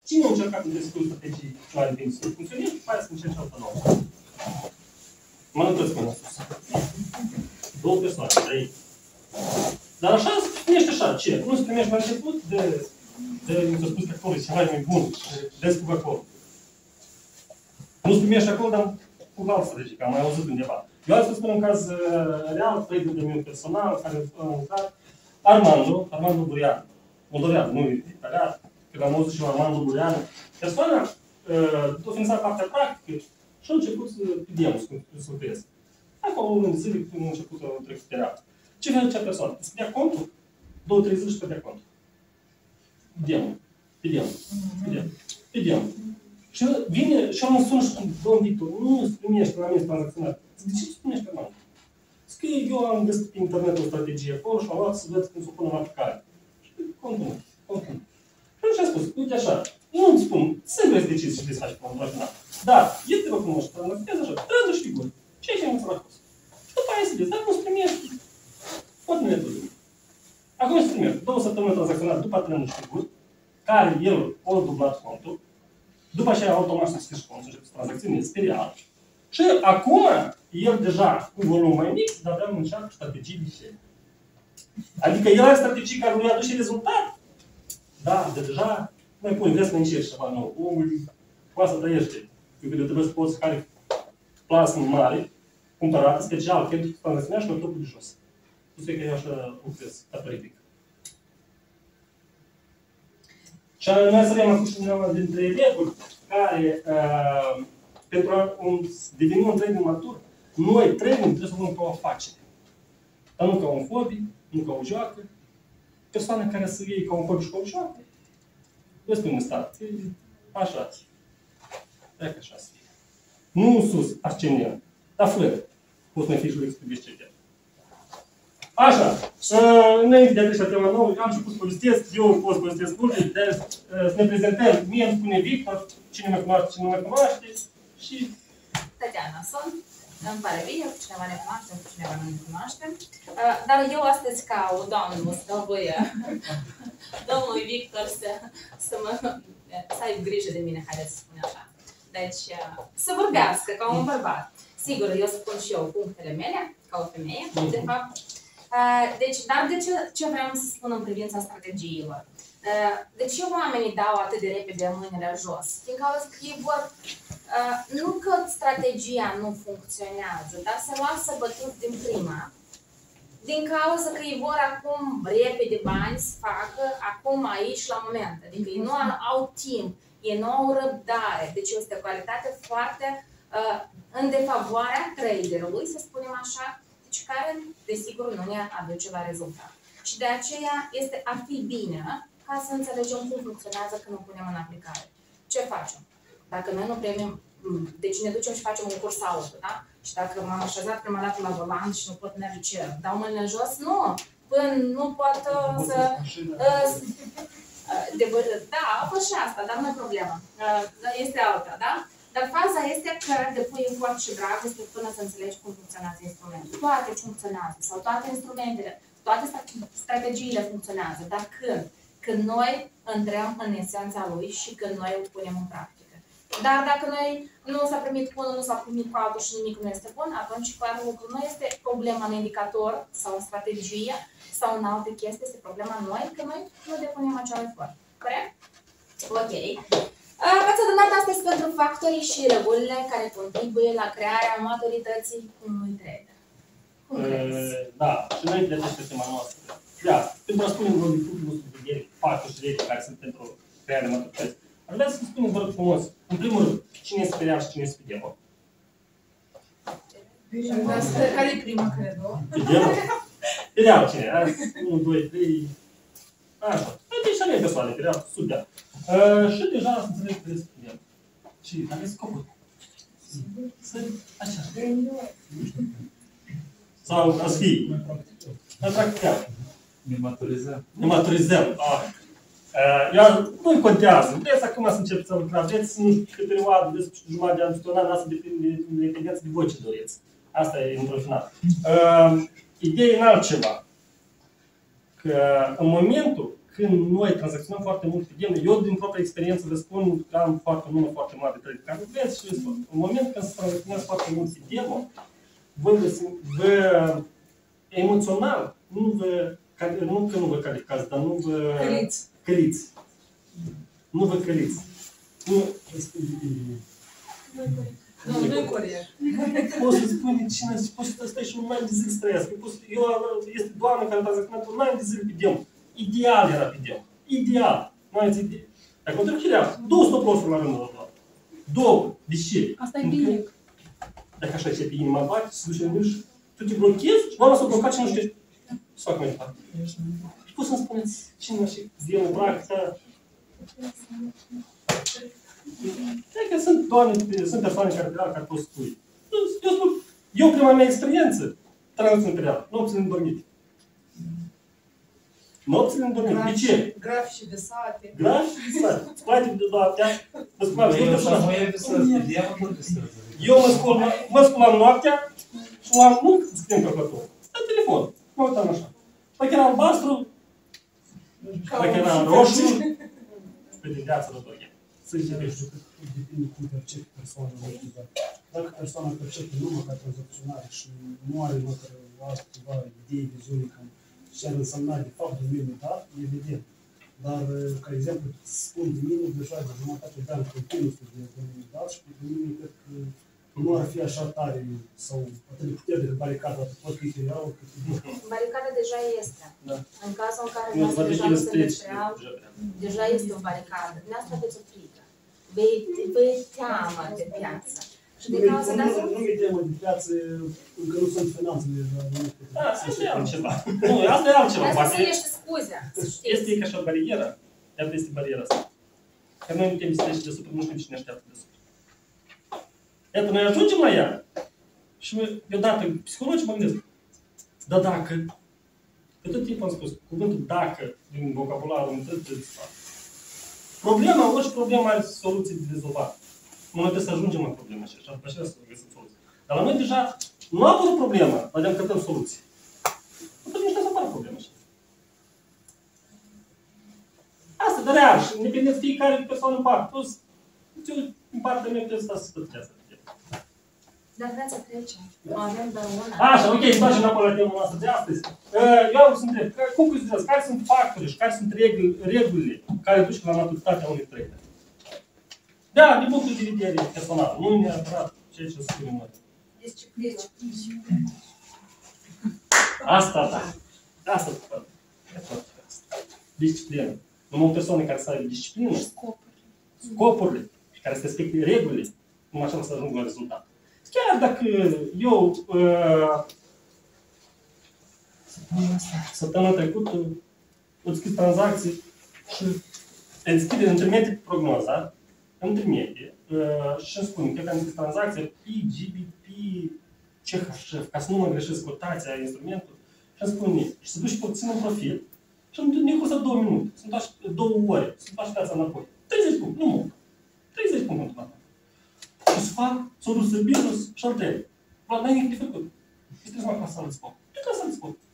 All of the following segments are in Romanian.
Cine a încercat să descurcă strategii ceva de timp să funcționeze și după aia să încerce altă nouă? Mă notăți până sus. 2 persoane, 3. Dar așa se primește așa, ce? Nu se primește la început mi s-a spus că acolo e ceva mai bun, descurcă acolo. Nu se primește acolo, dar cu altă strategie, că am mai auzit undeva. Eu aș spun un caz real, prieten de meu personal, care a lucrat, Armando Burian. Moldovean, nu e italian, că am auzit și eu Armando Burian. Persoana a finalizat partea practică și a început să pedem, să lucreze. Acolo un zile, când a început să trecut era. Ce vede acea persoană? Îți pedea contul? 2-3 zile și pedea contul. Pedem. Și vine și mă sună și spune, domn Victor, nu se primește la mine tranzacționat. Zic, de ce se primește la mine? Zic că eu am găsit pe internet o strategie acolo și am luat să văd cum să o pun în aplicare. Și continuu. Și atunci am spus, uite așa, eu nu-ți spun, singure să decizi și să faci pe un final. Dar, este vă cunoști, tranzacționează așa, trădă și figuri. Ce ai înțeles la fost? Și după aia se vezi, dar nu se primește. Poate nu e tot. Acum se primește 2 săptămâni tranzacționat după trădă și figuri, care el o dublat contul. După aceea, automat să deschizi contul, începe să tranzacționezi perial. Și acum, el deja cu volum mai mic, dar avea încearcă strategii de ce. Adică el are strategii care nu-i aduce rezultat. Da, deja mai pune, vreți să încerci ceva nou. Omul cu asta trăiește. Pentru că trebuie să poți care plasmă mare, cumpărată special, pentru că tranzacționează pe topul de jos. Nu știu că eu așa lucrez, teoretic. Și noi să avem acum și unul dintre reguli care, pentru a deveni un trader matur, noi trading trebuie să luăm ca o afacere. Dar nu ca un hobby, nu ca o joacă. Persoane care să iei ca un hobby și ca o joacă, vă spun în stat, așa. Dacă așa să fie. Nu sus, ascendent, dar fără. Poți mai fi și explic. Așa, înainte de a trece la tema nouă, am început să povestesc, eu pot să povestesc multe, deci să ne prezentăm. Mie îmi spune Victor, cine mă cunoaște, cine nu mă cunoaște și... Tatiana sunt, îmi pare bine, cu cineva ne cunoaște, cu cineva nu ne cunoaște. Dar eu astăzi caut domnul, să voie domnului Victor să aibă grijă de mine, haideți să spun așa. Deci, să vorbească ca un bărbat. Sigur, eu spun și eu punctele mele, ca o femeie, de fapt. Deci, dar de ce vreau să spun în privința strategiilor? De ce oamenii dau atât de repede mâinile jos? Din cauza că ei vor, nu că strategia nu funcționează, dar se lasă bătuți din prima. Din cauza că ei vor acum repede bani să facă, acum aici la moment. Adică ei nu au timp, ei nu au răbdare. Deci este o calitate foarte în defavoarea traderului, să spunem așa, care, desigur, nu ne aduce la rezultat. Și de aceea ar fi bine ca să înțelegem cum funcționează când o punem în aplicare. Ce facem? Dacă noi nu primim, deci ne ducem și facem un curs auto, da? Și dacă m-am așezat prima dată la volan și nu pot merge ce? Dau mâinile jos? Nu! Până nu pot să... Da, a fost și asta, dar nu e problemă. Este alta, da? Dar faza este că depui efort și dragoste până să înțelegi cum funcționează instrumentul. Toate funcționează, sau toate instrumentele, toate strategiile funcționează, dar când? Când noi intrăm în esența lui și când noi îl punem în practică. Dar dacă noi nu s-a primit cu unul, nu s-a primit cu altul și nimic nu este bun, atunci clar lucru nu este problema în indicator sau în strategie sau în alte chestii, este problema noi, că noi nu depunem acel efort. Corect? Ok. V-ați adunat astăzi pentru factorii și regulile care contribuie la crearea maturității unui trader. Da, și înainte de această tema noastră. Da, pentru a spune vreo din punctul nostru de vedere, factori și reguli care sunt pentru crearea maturității, aș vrea să spun, vă rog frumos, în primul rând, cine este ferial și cine este fidemă? Care e prima, credo? Fidemă? Ferial cine? 1, 2, 3... Așa. Deci avem persoane, ferial, super. Și deja să înțeleg că este fidemă. Și care scopul? Să... așa. Sau să fie. Noi practicăm. Ne maturizăm. Ne maturizăm. Nu-i contează. Vreți acum să începeți să lucrați. Vreți, nu știu, câte perioadă, vreți jumătate de an, un an, asta depinde de dependență de voi ce doriți. Asta e într-un final. Ideea e în altceva. Că în momentul când noi tranzacționăm foarte mult pe gemene, eu din propria experiență vă spun că am foarte număr foarte mare de trade care vreți și vă spun. În moment când se tranzacționează foarte mult pe demo, vă emoțional, nu că nu vă calificați, dar nu vă căliți. Nu vă căliți. Nu este nu-i corect. poți să spui cine, poți să stai și un an de zile să trăiască. Este doamna care a tranzacționat un an de zile pe demo. Ideal era pe demo. Ideal. Nu ai idee. Dacă o trăchirea, 200% la rândul ăla. Două. De ce? Asta e bine. Dacă așa ce pe inima bate, se duce în mâini și tu te blochezi și doamna s-a blocat și nu știi să fac mai departe. Și poți să-mi spuneți cine și demo practica. Cred că sunt persoane care pot spui. Eu spun, eu prima mea experiență, tranzacțiune imperială, nopțile îndormite. Nopțile îndormite. De ce? Grafici de sate. Grafici de sate. Splate de noaptea. Eu mă sculam noaptea și l-am, nu scriem calculator, la telefon. Mă uitam așa. Dacă era albastru, dacă era roșu, pe de viață rădoi. Să știu că depinde cum percepe persoana, nu știu, dar dacă persoana percepe numai ca tranzacționare și nu are măcar altceva idei, viziuni, cam ce ar însemna de fapt domeniul dat, evident. Dar, ca exemplu, spun de mine, deja de jumătate de ani continuu studiez domeniul dat și pentru mine cred că nu ar fi așa tare sau atât de puternică de baricada, atât pot că e rău, cât e bun. Baricada deja este. Da. În cazul în care Nu, noastră deja nu se deja. deja este o baricadă. Neastră aveți o frică. Vă teamă de piață. Și de cauza de asta... Nu mi-e teamă de piață, încă nu sunt finanțele deja. Asta e altceva. Nu, asta e altceva. Asta sunt niște scuze. Este ca și o barieră. Iată este bariera asta. Că noi nu putem să treci deasupra, nu știm cine așteaptă deasupra. Iată, noi ajungem la ea și deodată, psihologic mă gândesc, dar dacă, pe tot timpul am spus, cuvântul dacă din vocabularul îmi trebuie să fac. Problema, orice problemă are soluții de rezolvat. Noi trebuie să ajungem la problema și după aceea să găsim soluții. Dar la noi deja nu a apărut problema, dar ne căutăm soluții. Atunci nu să apară problema așa. Asta, dar real, și independent fiecare persoană în parte. Plus, eu, în partea mea, trebuie să stau să stătească. Dar vreți să trecem. Avem doar una. Așa, ok, să facem înapoi la tema noastră de astăzi. Eu am să întreb, cum considerați, care sunt factorii și care sunt regulile care duc la maturitatea unui trader? Da, din punctul de vedere personal, nu neapărat ceea ce spunem noi. Disciplină. Asta, da. Asta, disciplină. Numai o persoană care să aibă disciplină, scopurile și care să respecte regulile, numai așa să ajungă la rezultat. Chiar dacă eu săptămâna trecută îți scris tranzacții și îți scrie, îmi trimite prognoza, îmi trimite și îmi spune că am scris tranzacția PGBP, CHF, ca să nu mă greșesc cotația instrumentului, și îmi spune, și se duce puțin în profil și îmi costă 2 minute, se întoarce 2 ore, se întoarce viața înapoi. 30 puncte, nu mult. 30 puncte înapoi. Și să fac, s-o dus în business și al treia. Vlad, n-ai nimic de făcut. Trebuie să mă la sală de sport. Trebuie la sală de sport.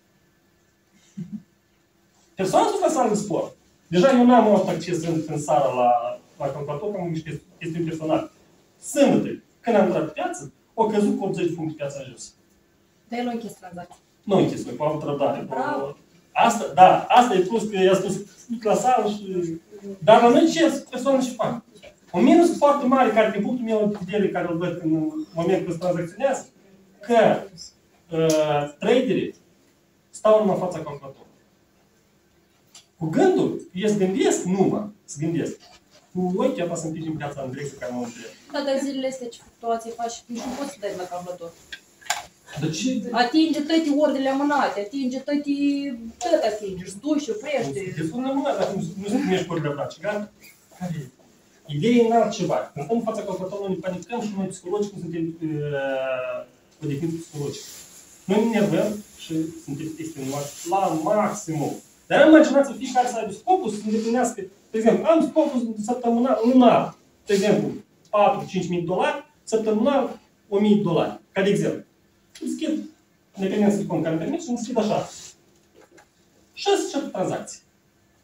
Persoana sus la sală de sport. Deja eu n-am avut acces în seara la calculator, că am niște chestiuni personale. Sâmbătă, când am intrat pe piață, au căzut cu 80 de puncte piața în jos. Dar el nu închis tranzacția. Nu închis, cu avut răbdare. Bravo. Asta, da, asta e plus că i-a spus la sală și... Dar la noi ce persoane și fac? Un minus foarte mare, care din punctul meu de vedere, care îl văd în momentul când se tranzacționează, că traderii stau numai în fața calculatorului. Cu gândul, eu se gândesc numai, se gândesc. Cu ochii apa să împingi în piața în direcție care mă întreb. Da, dar zilele astea ce fluctuații faci, nici nu poți să dai la calculator. De ce? Atinge toate ordinele amânate, atinge toate... Tot atinge, îți duci, oprește. Te sună mâna, dacă nu se primești cu braci, gata? Care e? Ideea e în altceva. Când stăm în fața calculatorului, ne panicăm și noi psihologic nu suntem pe definiție psihologică. Noi ne nervăm și suntem extenuați la maximum. Dar imaginați-vă fiecare să aibă scopul să îndeplinească. De exemplu, am scopul săptămânal, lunar, de exemplu, 4-5 mii dolari, săptămânal 1000 dolari, ca de exemplu. Îmi schimb independență de cont care îmi permit și îmi schimb așa. 6 tranzacții.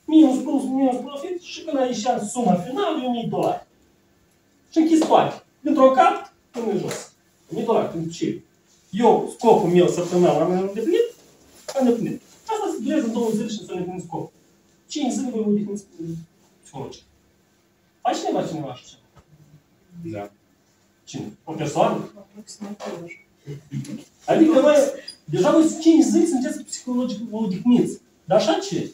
minus plus, minus profit și când ai ieșit suma finală, e $1.000. Și închizi toate. Dintr-o cap, până în jos. $1.000, pentru ce? Eu, scopul meu săptămânal am îndeplinit, am îndeplinit. Asta se durează în 2 zile și să îndeplinim scopul. 5 zile voi odihniți psihologic. Ai cineva așa ceva? Da. Cine? O persoană? Adică noi, deja voi 5 zile sunteți psihologic odihniți. Dar așa ce?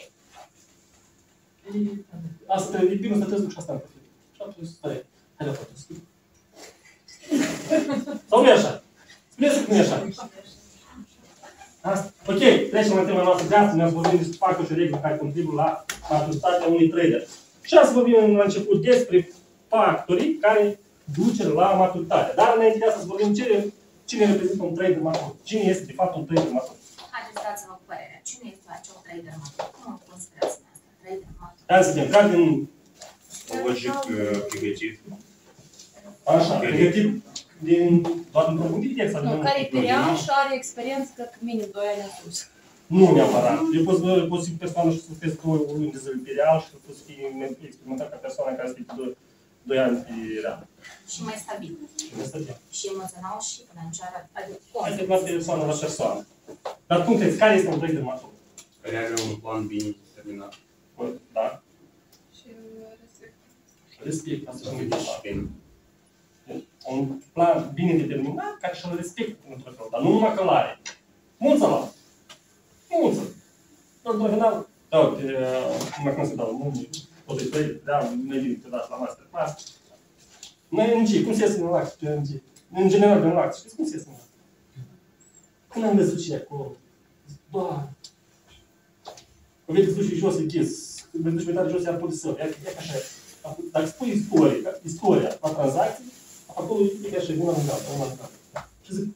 Asta e bine să te duc și asta în profil. Și atunci stai. Hai la foto, scrie. Sau nu e așa? Spuneți cum e așa. Asta. Ok, trecem la tema noastră de astăzi. Ne-ați vorbit despre factori și reguli care contribuie la maturitatea unui trader. Și azi vorbim la început despre factorii care duce la maturitate. Dar înainte de asta să vorbim cine reprezintă un trader matur. Cine este de fapt un trader matur. Haideți, dați-vă cu părerea. Cine este acel trader matur? Cum îl considerați în asta? Trader matur. Hai să vedem. Care din... Logic pregătit. Așa, pregătit din... doar într-un punct de text. Nu, care e perian și are experiență, cred că minim 2 ani în sus. Nu neapărat. Eu pot să fiu persoană și să fie 2 luni de zile pe real și pot să fie experimentat ca persoana care să fie 2 ani pe real. Și mai stabil. Și mai stabil. Și emoțional și financiar. Adică Hai să luăm persoană la persoană. Dar cum crezi? Care este un trader matur? Care are un plan bine determinat. Da? Și respect. Respect. Asta și Și disciplină. un plan bine determinat care și-l respectă într-un fel. Dar nu numai că l-are. Mulți ăla. Mulți. Dar într-un final, da, uite, numai cum se dau mâini, tot e trei, da, ne vine câteodată la masterclass. Noi în ce? Cum se iese în acte? În general, în acte. Știți cum se iese în acte? Când am văzut și acolo, doar. Când vezi duci jos, e chis. Când vezi duci pe tare jos, iar poți să ia ca așa. Dacă spui istoria la tranzacții, acolo e ca așa, una în gata. Și zic,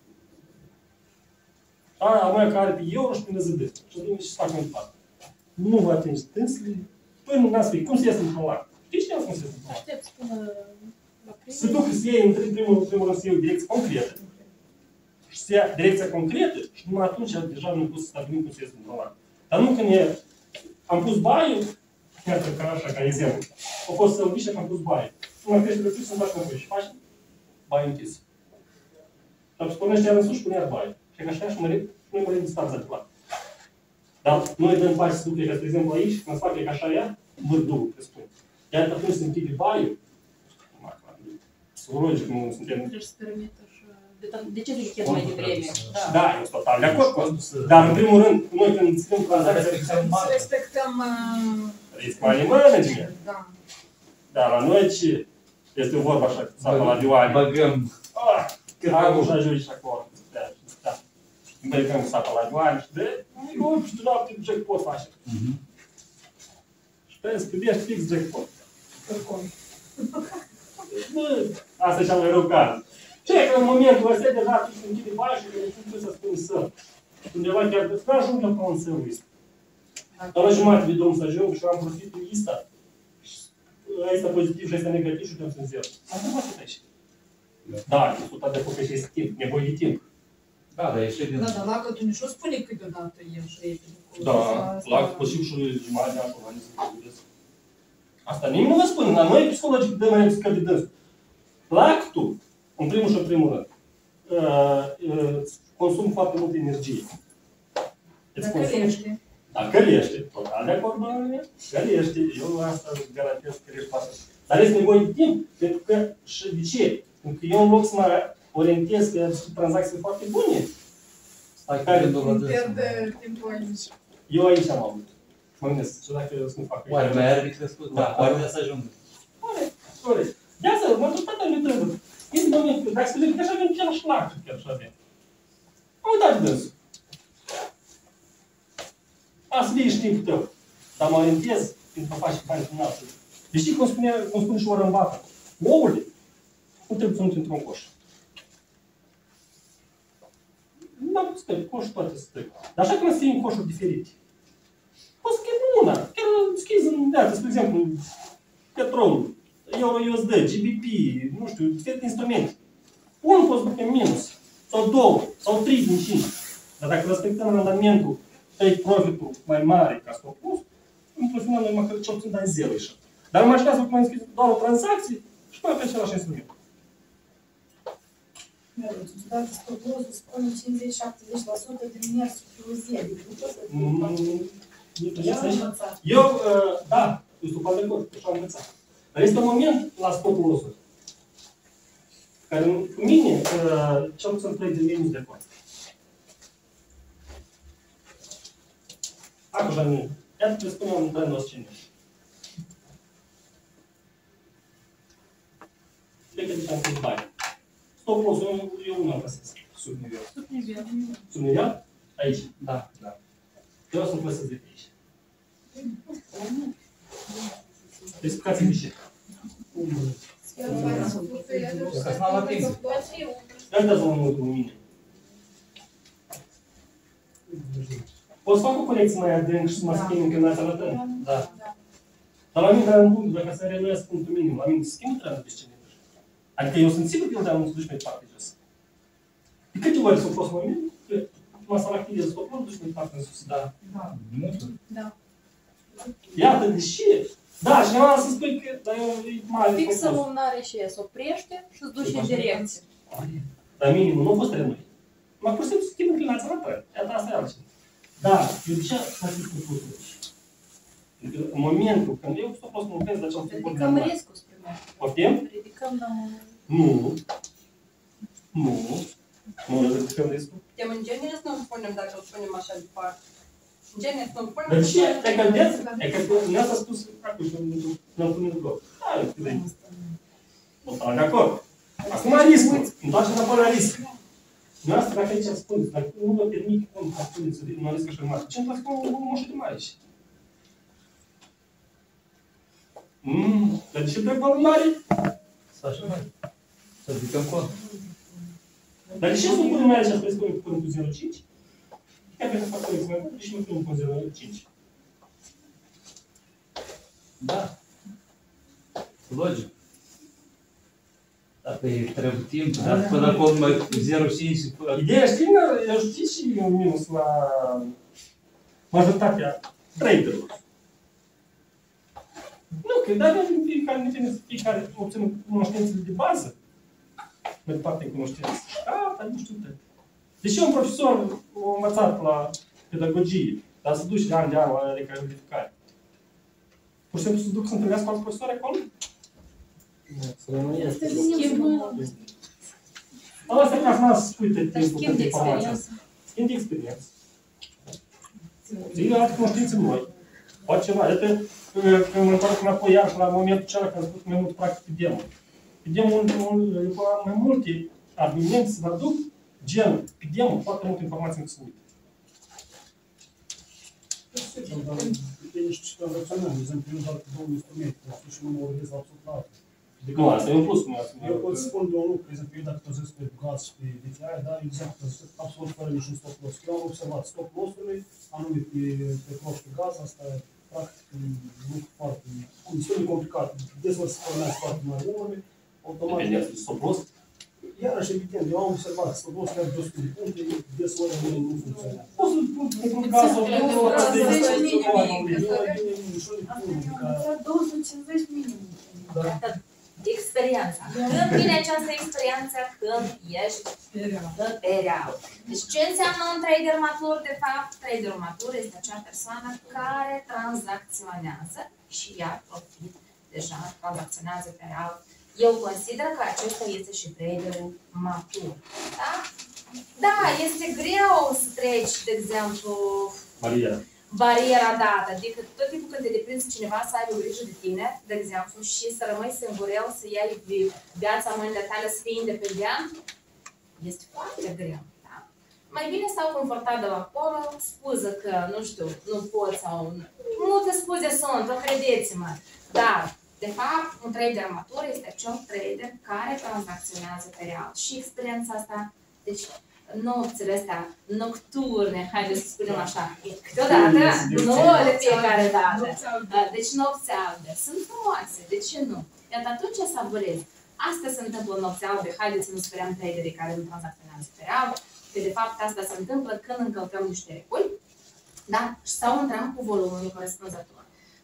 mai care pe euro și pe NZD. Și zic, și fac mai departe. Nu vă atingi tânsele, până n-ați fi. Cum se iasă într-un lac? Știi ce cum se iasă într-un lac? Aștept până la Se duc să iei, în primul rând, să iei o direcție concretă. Și să ia direcția concretă și numai atunci deja nu pot să stabilim cum se iasă într-un lac. Dar nu când e... Am pus baiul, iată ca așa, ca exemplu. A fost să-l viște că am pus baiul. Nu mai crește reflux să-mi faci înapoi și faci baiul închis. Și am spunește iar în sus și pune iar baiul. Și așa și noi mărim distanța de plan. Dar noi dăm pași să ducă, de exemplu aici, când se face ca așa ea, vârdul, presupun. Iar atunci se închide baiul, psihologic nu suntem... Trebuie să permită și... De ce zic mai devreme? Da, eu sunt total de acord cu asta. Dar în primul rând, noi când ținem tranzacția... Să respectăm... Risk money management. Da. Dar la noi ce? Este o vorbă așa, cu sapa la dioane. Băgăm. Am și ajungi și acolo. Da. Băgăm sapa la dioane și de... Eu știu noapte jackpot face. Și pe scriești fix jackpot. Bă, asta e cea mai rău caz. Ce că în momentul ăsta deja tu se închide bani și că nu să spui să. Undeva chiar că nu ajung eu pe un său ăsta. Dar la jumătate de drum să ajung și am profitul ăsta. Ăsta pozitiv și ăsta negativ și uite în zero. S-a întâmplat tot aici. Da, e tot de acord că este timp, nevoie de timp. Da, dar ieși din... Da, dar la că tu nici nu spune câteodată e și repede. Da, la posibil și jumătate de an și să vorbesc. Asta nimeni nu vă spune, dar noi psihologic dăm mai scări de dânsul. Lactul, în primul și în primul rând, consum foarte multă energie. Dacă lește. Dacă lește, total de acord, bănuie, că lește, eu asta garantez că lește foarte. Dar este nevoie de timp, pentru că, și de ce? Pentru că eu în loc să mă orientez pe tranzacții foarte bune, Stai cu gândul la Nu dânsul. pierde timpul aici. eu aici am avut. Mă gândesc, și dacă eu să nu fac Oare mai are de crescut? Da, poate să ajungă. Corect. De asta, majoritatea lui trebuie. Este momentul, dacă se vede că așa avem chiar și lac, chiar așa avem. Am uitat de dânsul. Asta e și timpul tău. Dar mă orientez pentru a face bani în altul. Deci știi cum spune și Warren Buffett? Oule, nu trebuie să nu într-un coș. Nu am pus că coșul toate să stai. Dar așa trebuie să fie în coșuri diferite. Poți să schimbi una. Chiar schizi în dată, spre exemplu, petrolul, euro USD, GBP, nu știu, diferite instrumente. Unul poți duce în minus, sau 2, sau 3 din 5. Dar dacă respectăm randamentul, ai profitul mai mare ca scopul, într-un final, noi măcar ce obțin, dai 0 ieșit. Dar imaginează că mai înscris doar o tranzacție și mai pe același instrument. Dacă stoplosul spune 50-70% din mersul pe o zi, adică nu poți să Eu, da, eu sunt de acord, așa am învățat. Dar este un moment la stopul ăsta, care cu mine, cel puțin 3 din mine de acord. Acum, Janine, iată că spuneam în trenul ăsta. Cred că ziceam câți bani. Stopul ăsta, eu nu am găsesc. Sub nivel. Sub nivel? Aici. Da, da. Eu o să-mi păsesc de pe aici. Explicați-mi de ce. Că s-a la timp. Ia dați mă mult cu mine. Poți fac o colecție mai adânc și să mă schimb înclinația la tren? Da. Dar la mine, dar în punct, dacă să renuiesc punctul minim, la mine se schimbă treaba de scenariu. Adică eu sunt sigur că el de-am să duci mai departe jos. De câte ori s-au fost mai mult? Mă să-l activez stopul, duci mai departe în sus. Da. Da. Iată, de ce? Da, cineva să spui că, dar eu e mare. Fixă lumânare și se oprește și îți duce în direcție. Dar minimul nu a fost renoi. Mă pur și simplu schimb înclinația la tren. Iată, asta e altceva. Da, eu de ce s-a zis cu totul? Adică în momentul când eu stop să mă opresc de acel tip Ridicăm riscul spre noi. Poftim? Ridicăm la... Nu. Nu ridicăm riscul. În genere să nu punem dacă îl punem așa departe. În genere să nu punem... Dar ce? E că vedeți? E că ne-ați spus acum și ne-am pune în bloc. Da, eu cred. Nu stau de acord. Acum riscul. Îmi place înapoi la risc. Noastră, dacă aici spuneți, dacă nu vă permit cum să spuneți să un risc așa mare, ce întâmplă cu un moșă de mare aici? Dar de ce trebuie valori mari? Să așa mai. Să zicem cont. Dar de ce să nu punem mai aici să spunem cu 0,5? Chiar dacă fac colecție mai mult, de ce nu punem cu 0,5? Da. Logic. Dacă e trebuie timp, dar până acum mai 0,5 și până... Ideea știi și un minus la majoritatea traderilor. Nu, că dacă fiecare obține cunoștințele de bază, mai departe cunoștințe, dar nu știu tot. Deși un profesor a învățat la pedagogie, dar se duce de an la recalificare. Pur și simplu se duc să întâlnească alți profesori acolo? Este schimbul. Asta e ca să n-ați spui tot timpul Schimb de informația. experiență. Schimb de experiență. Ții alte cunoștințe noi. Poate ceva. Iată, când mă întorc înapoi iarăși la momentul acela când am spus mai mult practic pe demo. Pe demo, eu am mai multe argumente să vă aduc, gen, pe demo, foarte multe informații să uit. Depinde și pe rațional. De exemplu, eu doar cu două instrumente, pot și nu mă orientez absolut la altul. Nu, asta e un plus. Eu pot să spun două lucruri, de exemplu, eu dacă tăzesc pe gaz și pe DTI, dar eu exact tăzesc absolut fără niciun stop loss. Eu am observat stop loss-ului, anume pe cloș pe gaz, asta e practic un lucru foarte, destul de complicat. Deseori se formează foarte mari numere, automat... Depinde de stop loss. Iarăși, evident, eu am observat, stop loss chiar de 100 de puncte, deseori nu funcționează. Poți să pun pe gazul de 250 minim. Experiența. Când vine această experiență? Când ești pe real. Deci ce înseamnă un trader matur? De fapt, trader matur este acea persoană care tranzacționează și ia profit deja, tranzacționează pe real. Eu consider că acesta este și traderul matur. Da? Da, este greu să treci, de exemplu, bariera dată. Adică tot timpul când te deprinzi cineva să aibă grijă de tine, de exemplu, și să rămâi singurel, să iei viața în mâinile tale, să fii independent, este foarte greu. Da? Mai bine stau confortabil acolo, spuză că, nu știu, nu pot sau... Multe scuze sunt, vă credeți-mă. Dar, de fapt, un trader matur este acel trader care tranzacționează pe real. Și experiența asta, deci, nopțile astea nocturne, haideți să spunem așa, câteodată, nu de fiecare dată. Deci nopți albe sunt frumoase, de ce nu? Iar atunci savurezi. Asta se întâmplă în nopți albe, haideți să nu sperăm traderii care nu tranzacționează pe real, că de fapt asta se întâmplă când încălcăm niște reguli, da? Sau intrăm cu volumul corespunzător.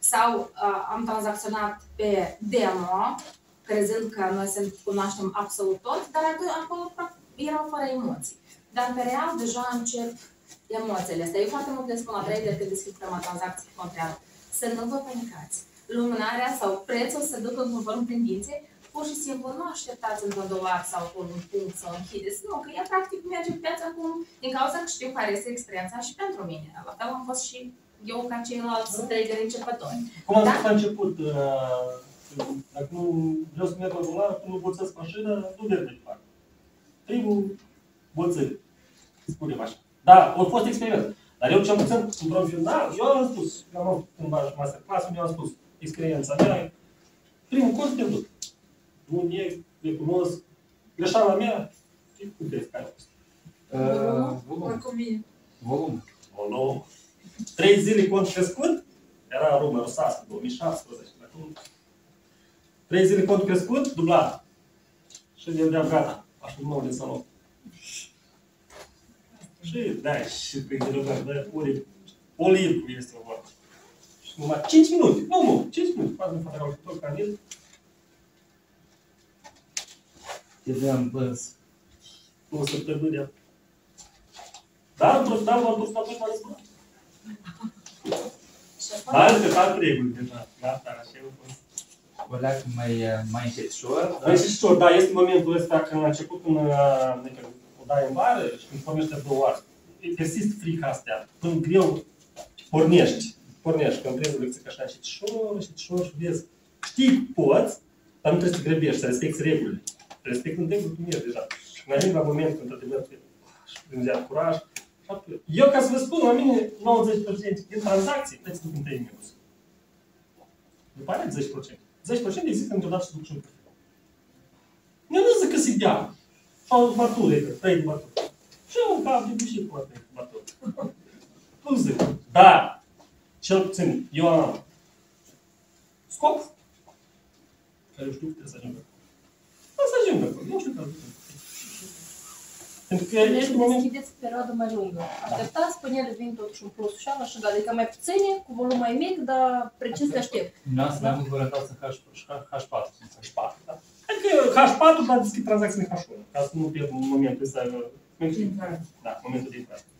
sau am tranzacționat pe demo, crezând că noi să cunoaștem absolut tot, dar acolo erau fără emoții. Dar pe real deja încep emoțiile astea. Eu foarte mult le spun la trader când deschid prima tranzacție contrară. Să nu vă panicați. Lumânarea sau prețul să ducă conform tendinței, pur și simplu nu așteptați într-un dolar sau cu un punct să o închideți. Nu, că ea practic merge pe piața acum din cauza că știu care este experiența și pentru mine. La fel am fost și eu ca ceilalți traderi începători. Cum am spus la început, dacă nu vreau să merg la dolar, când nu bolțesc mașina, nu merg de departe. Primul bolțări, spunem așa. Da, a fost experiment. Dar eu cel puțin, într-un final, eu am spus, eu am avut cândva masterclass, eu am spus, experiența mea, primul curs pierdut. Nu neg, recunosc, greșeala mea, și cum crezi care a fost? Volum. Cum Volum. Volum. 3 zile cont crescut, era Roma Rusasă, 2017. Acum 3 zile cont crescut, dublat. Și vedeam gata, așa nou din salon. Și da, și prin derogare, da, oliv este o vorbă. Și numai 5 minute, nu, 5 minute, fac un fotografie ca el. Aveam plâns. O săptămână. Dar am profitat, m-am dus atunci, m-am răzbunat. Dar încă fac reguli deja. Gata, așa e o fost. O leacă mai încetșor. Mai încetșor, da, este momentul ăsta când a început, când o dai în bară și când pornești de 2 ori. Persist frica astea. Până greu pornești. Când vrei o lecție ca așa încetșor și vezi. Știi, poți, dar nu trebuie să te grăbești, să respecti regulile. Respectând regulile, tu mergi deja. Când ajungi la moment când într-adevăr prindea curaj. Eu, ca să vă spun, la mine 90% din tranzacții trebuie să duc în 3 minus. După aia 10%. 10% există într-odată să duc și în cafea. Eu nu zic că se dea. Sau bature, că 3 de bature. Și eu un cap de bușit cu 3 de bature. Nu zic. Dar, cel puțin, eu am scop care eu știu că trebuie să ajungă. Nu să ajungă acolo, niciun caz. Pentru că Deci deschideți perioadă mai lungă. Așteptați până ele vin totuși un plus și ala și adică mai puține, cu volum mai mic, dar precis te aștept. Dumneavoastră mai mult vă rentați în H4. H4, da. Adică H4, dar deschid tranzacții în H1, ca să nu pierd momentul ăsta. Da, momentul de intrare.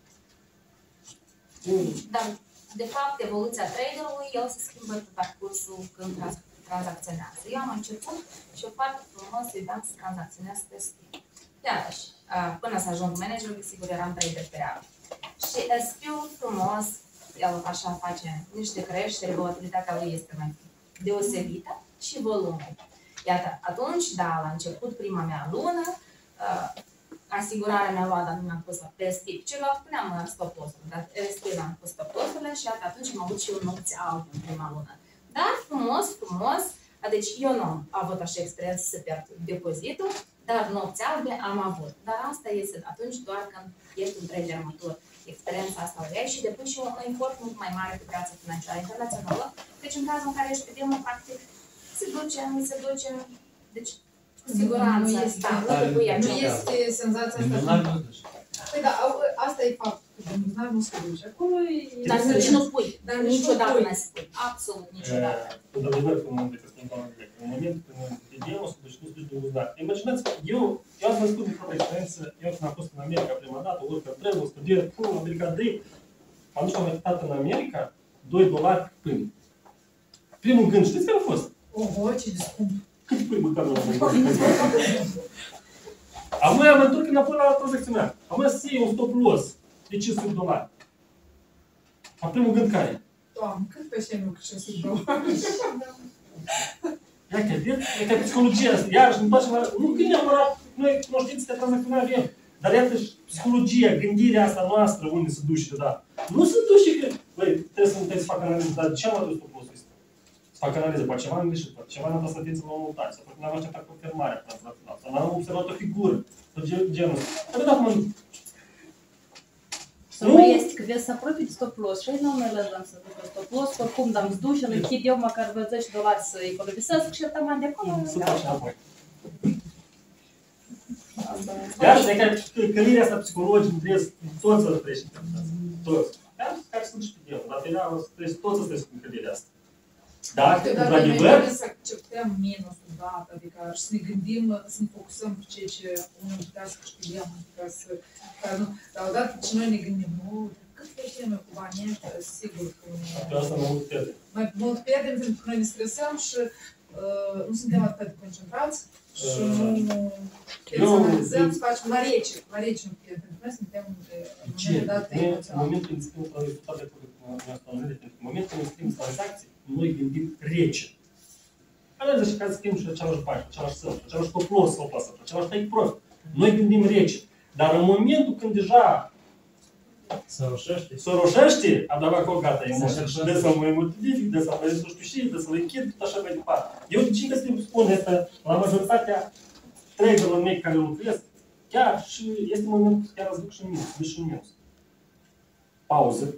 Dar, de fapt, evoluția traderului, el se schimbă pe parcursul când tranzacționează. Eu am început și eu foarte frumos iubeam să tranzacționez pe schimb. Iarăși, până să ajung manager, desigur eram trader pe real. Și SP-ul frumos, el așa face niște creșteri, volatilitatea lui este mai deosebită și volumul. Iată, atunci, da, la început, prima mea lună, asigurarea mea luat, dar nu mi-am pus pe SP. Celălalt puneam stop loss-uri, dar SP mi-am pus stop loss-urile și iată, atunci am avut și eu nopți albe în prima lună. Dar frumos, deci eu nu am avut așa experiență să pierd depozitul, dar nopți albe am avut. Dar asta este atunci doar când ești un trader matur. Experiența asta o ai și depui și un efort mult mai mare pe piața financiară internațională. Deci în cazul în care ești pe demo, practic, se duce, nu se duce. Deci, cu siguranță, nu este senzația asta. Păi da, asta e faptul. Bumbunar nu se duce. Acolo e... Dar nici nu pui. Dar niciodată nu se pui. Absolut niciodată. Într-adevăr, în momentul când te demo, să duci, nu se duci de bumbunar. Imaginați, eu am vă spun din propria experiență, eu când am fost în America prima dată, urcă trevul, studier, America Dream. Atunci am uitat în America $2 pâine. Primul gând, știți care a fost? Oho, ce de scump. Cât pui măcar la Acum am întors înapoi la tranzacționare. Acum să iei un stop loss de $500. A primul gând care e? Doamne, cât pe șemul că $500? Ia că vedeți, e ca psihologia asta. Iarăși ne întoarcem la... Nu că neapărat noi cunoștințe de tranzacționare avem. Dar iată și psihologia, gândirea asta noastră unde se duce, da. Nu se duce că... Băi, trebuie să fac analiză, dar de ce am adus stop loss-ul ăsta? Să fac analiză, poate ceva am greșit, poate ceva n-am dat atenție la montaj, sau poate n-am așteptat confirmarea tranzacțională, sau n-am observat o figură, sau genul ăsta. Dar da, mă... Să nu este că vezi să apropii de stop loss și nu mai lăsăm să ducă stop loss, oricum dăm duș, îl închid eu măcar $10 să economisesc și tam mai de acolo. Să faci înapoi. Iar și de călirea asta psihologică, trebuie toți să treci în călirea asta. Toți. Chiar sunt și pe el, dar pe ea trebuie toți să treci în călirea asta. Dacă, Câteodată e într-adevăr, mai bine să acceptăm minusul dat, adică și să ne gândim, să ne focusăm pe ceea ce am putea să câștigăm, adică ca nu, dar odată ce noi ne gândim, nu, cât creștem noi cu banii ăștia, sigur că pe asta mă mult pierde. mai mult pierdem pentru că noi ne stresăm și nu suntem atât de concentrați și nu putem să analizăm, să facem la rece nu pierdem, pentru că noi suntem în momentul dat În emoțional. momentul când scriem rezultate în momentul când scriem tranzacții, noi gândim rece. Alea și ca să scriem și același bani, același săl, același top loss sau pasă, același take profit. Noi gândim rece. Dar în momentul când deja Se roșește. se roșește, am dat acolo gata, emoția. De să mă modific, de să mă nu știu și, de să le închid, tot așa mai departe. Eu de ce să spun asta, la majoritatea traderilor mei care lucrez, chiar și este momentul chiar să duc și în minus, duc și în minus. Pauză.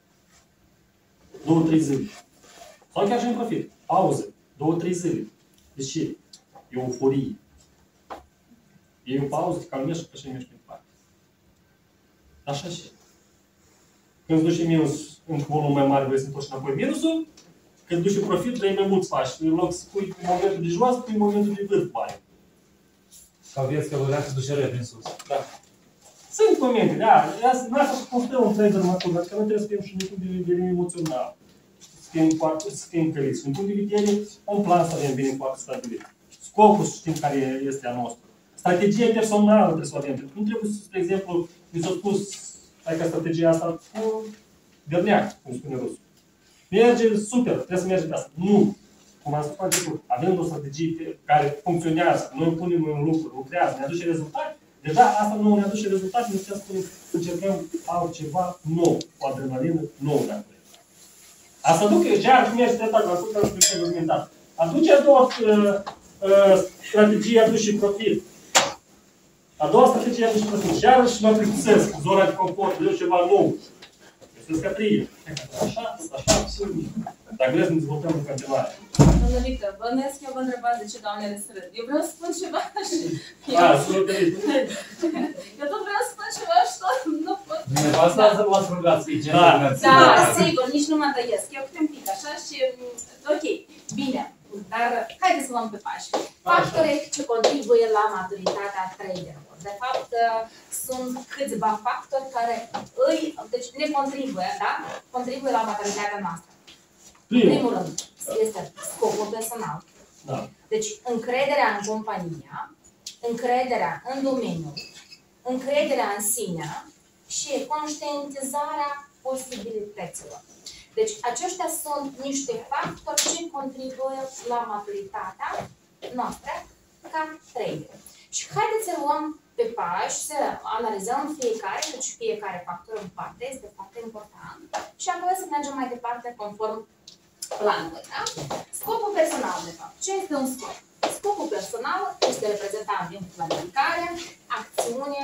2-3 zile. Sau chiar și în profit. Pauză. 2-3 zile. De ce? Euforie. E o pauză, te calmești și mergi mai departe. Așa și. Când îți duci minus în volum mai mare, vrei să întorci înapoi minusul. Când duci profit, vrei mai mulți pași. În loc să pui momentul de jos, pui momentul de vârf bani. Ca vieți că vă se duce prin sus. Da. Sunt momente, da. Nu asta să construim un trader matur, dar că noi trebuie să fim și din punct de vedere emoțional. Să fim căliți. Din punct de vedere, un plan să avem bine foarte stabilit. Scopul să știm care este a nostru. Strategia personală trebuie să o avem. Nu trebuie să, spre exemplu, mi s-a spus că strategia asta cu berneac, cum spune rusul. Merge super, trebuie să mergem pe asta. Nu! Cum am spus la început, avem o strategie care funcționează, noi o punem în lucruri, lucrează, ne aduce rezultate. Deja asta nu ne aduce rezultate, nu putem spune să încercăm altceva nou, cu adrenalină nouă dacă vrem. Asta duce, iar cum merge treptat, la scurt, am spus documentat. Aduce a doua strategie, aduce profit. A doua strategie aduce profit. Și iarăși mă plictisesc, zona de confort, eu ceva nou. Este scătrie. Așa, dacă vreți să ne dezvoltăm în continuare. Domnul Victor, bănuiesc că eu vă întrebați de ce doamnele se râd. Eu vreau să spun ceva și... Eu tot vreau să spun ceva și tot nu pot. Dumneavoastră să vă rugați aici. Da, sigur, nici nu mă tăiesc. Eu câte un pic așa și... Ok, bine. Dar haideți să luăm pe pași. Factorii ce contribuie la maturitatea traderilor. De fapt, sunt câțiva factori care deci ne contribuie, da? Contribuie la maturitatea noastră. În primul rând, este scopul personal. Da. Deci, încrederea în compania, încrederea în domeniu, încrederea în sine și conștientizarea posibilităților. Deci, aceștia sunt niște factori ce contribuie la maturitatea noastră ca trader. Și haideți să luăm pe pași, să analizăm fiecare, deci fiecare factor în parte, este foarte important, și apoi să mergem mai departe conform planului. Da? Scopul personal, de fapt. Ce este un scop? Scopul personal este reprezentat din planificare, acțiune,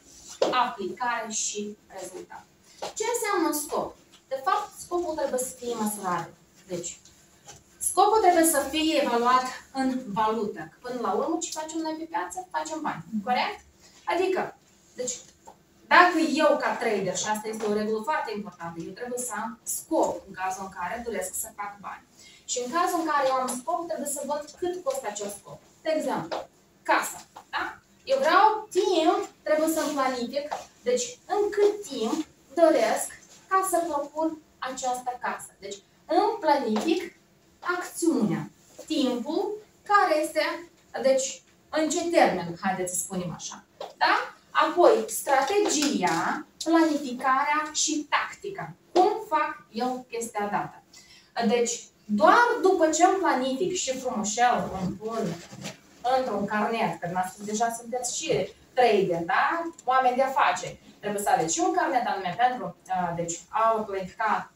aplicare și rezultat. Ce înseamnă scop? De fapt, scopul trebuie să fie măsurabil. Deci, scopul trebuie să fie evaluat în valută. Până la urmă, ce facem noi pe piață? Facem bani. Corect? Adică, deci, dacă eu ca trader, și asta este o regulă foarte importantă, eu trebuie să am scop în cazul în care doresc să fac bani. Și în cazul în care eu am scop, trebuie să văd cât costă acel scop. De exemplu, casa. Da? Eu vreau timp, trebuie să-mi planific, deci în cât timp doresc ca să propun această casă. Deci îmi planific acțiunea, timpul care este, deci în ce termen, haideți să spunem așa. Da? Apoi, strategia, planificarea și tactica. Cum fac eu chestia dată? Deci, doar după ce îmi planific și frumușel îmi pun într-un carnet, că deja sunteți și trader, da? Oameni de afaceri. Trebuie să aveți și un carnet anume pentru deci, a planifica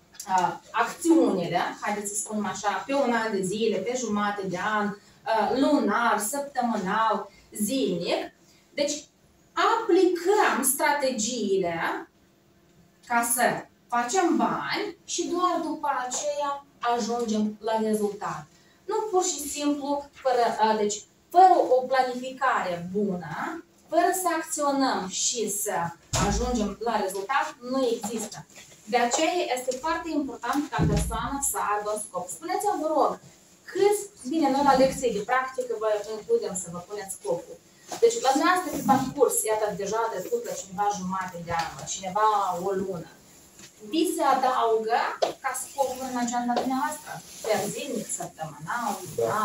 acțiunile, haideți să spunem așa, pe un an de zile, pe jumate de an, lunar, săptămânal, zilnic. Deci, aplicăm strategiile ca să facem bani și doar după aceea ajungem la rezultat. Nu pur și simplu, fără o planificare bună, fără să acționăm și să ajungem la rezultat, nu există. De aceea este foarte important ca persoana să aibă un scop. Spuneți-mi, vă rog, câți, bine, noi la lecții de practică vă includem să vă puneți scopul. Deci, la dumneavoastră pe parcurs, iată, deja a trecut la cineva jumate de an, la cineva o lună. Vi se adaugă ca scopul în agenda dumneavoastră, per zilnic, săptămânal, Da.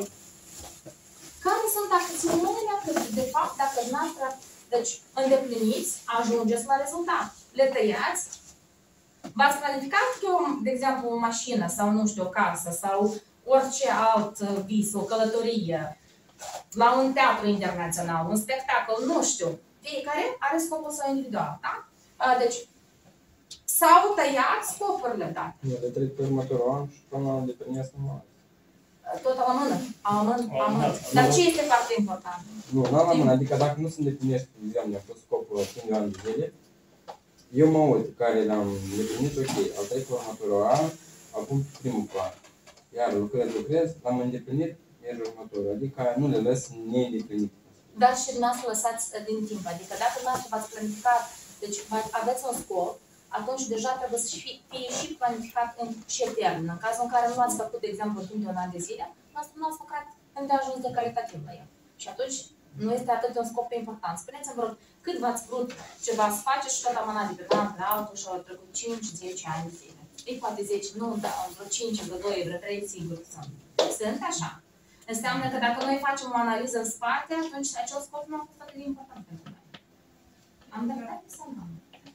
Care sunt acțiunile că, de fapt, dacă dumneavoastră, deci, îndepliniți, ajungeți la rezultat. Le tăiați. V-ați planificat eu, de exemplu, o mașină sau, nu știu, o casă sau orice alt vis, o călătorie, la un teatru internațional, un spectacol, nu știu. Fiecare are scopul său individual, da? Deci, s-au tăiat scopurile date. Nu, le trec pe următorul an și până la îndeplinesc numai. Tot la mână. Dar ce este foarte important? Nu, n-am la mână, adică dacă nu se îndeplinește, de exemplu, mi-a fost scopul la 5 ani de zile, eu mă uit care l-am îndeplinit, ok, al trec pe următorul an, acum primul plan. Iar lucrez, l-am îndeplinit, iar următorul, adică nu le lăs neîndeplinit. Dar și dumneavoastră lăsați din timp, adică dacă dumneavoastră v-ați planificat, deci aveți un scop, atunci deja trebuie să fie și planificat în ce termen. În cazul în care nu ați făcut, de exemplu, timp de un an de zile, nu ați făcut îndeajuns de calitativ la el. Și atunci nu este atât de un scop important. Spuneți-mi, vă rog, cât v-ați vrut ceva să faceți și tot amânat de pe un an pe altul și au trecut 5-10 ani de zile. Ei, poate 10, nu, da, vreo 5, vreo 2, vreo 3, sigur sunt. Sunt așa. Înseamnă că dacă noi facem o analiză în spate, atunci acel scop nu a fost atât de important pentru noi. Am dreptate sau nu?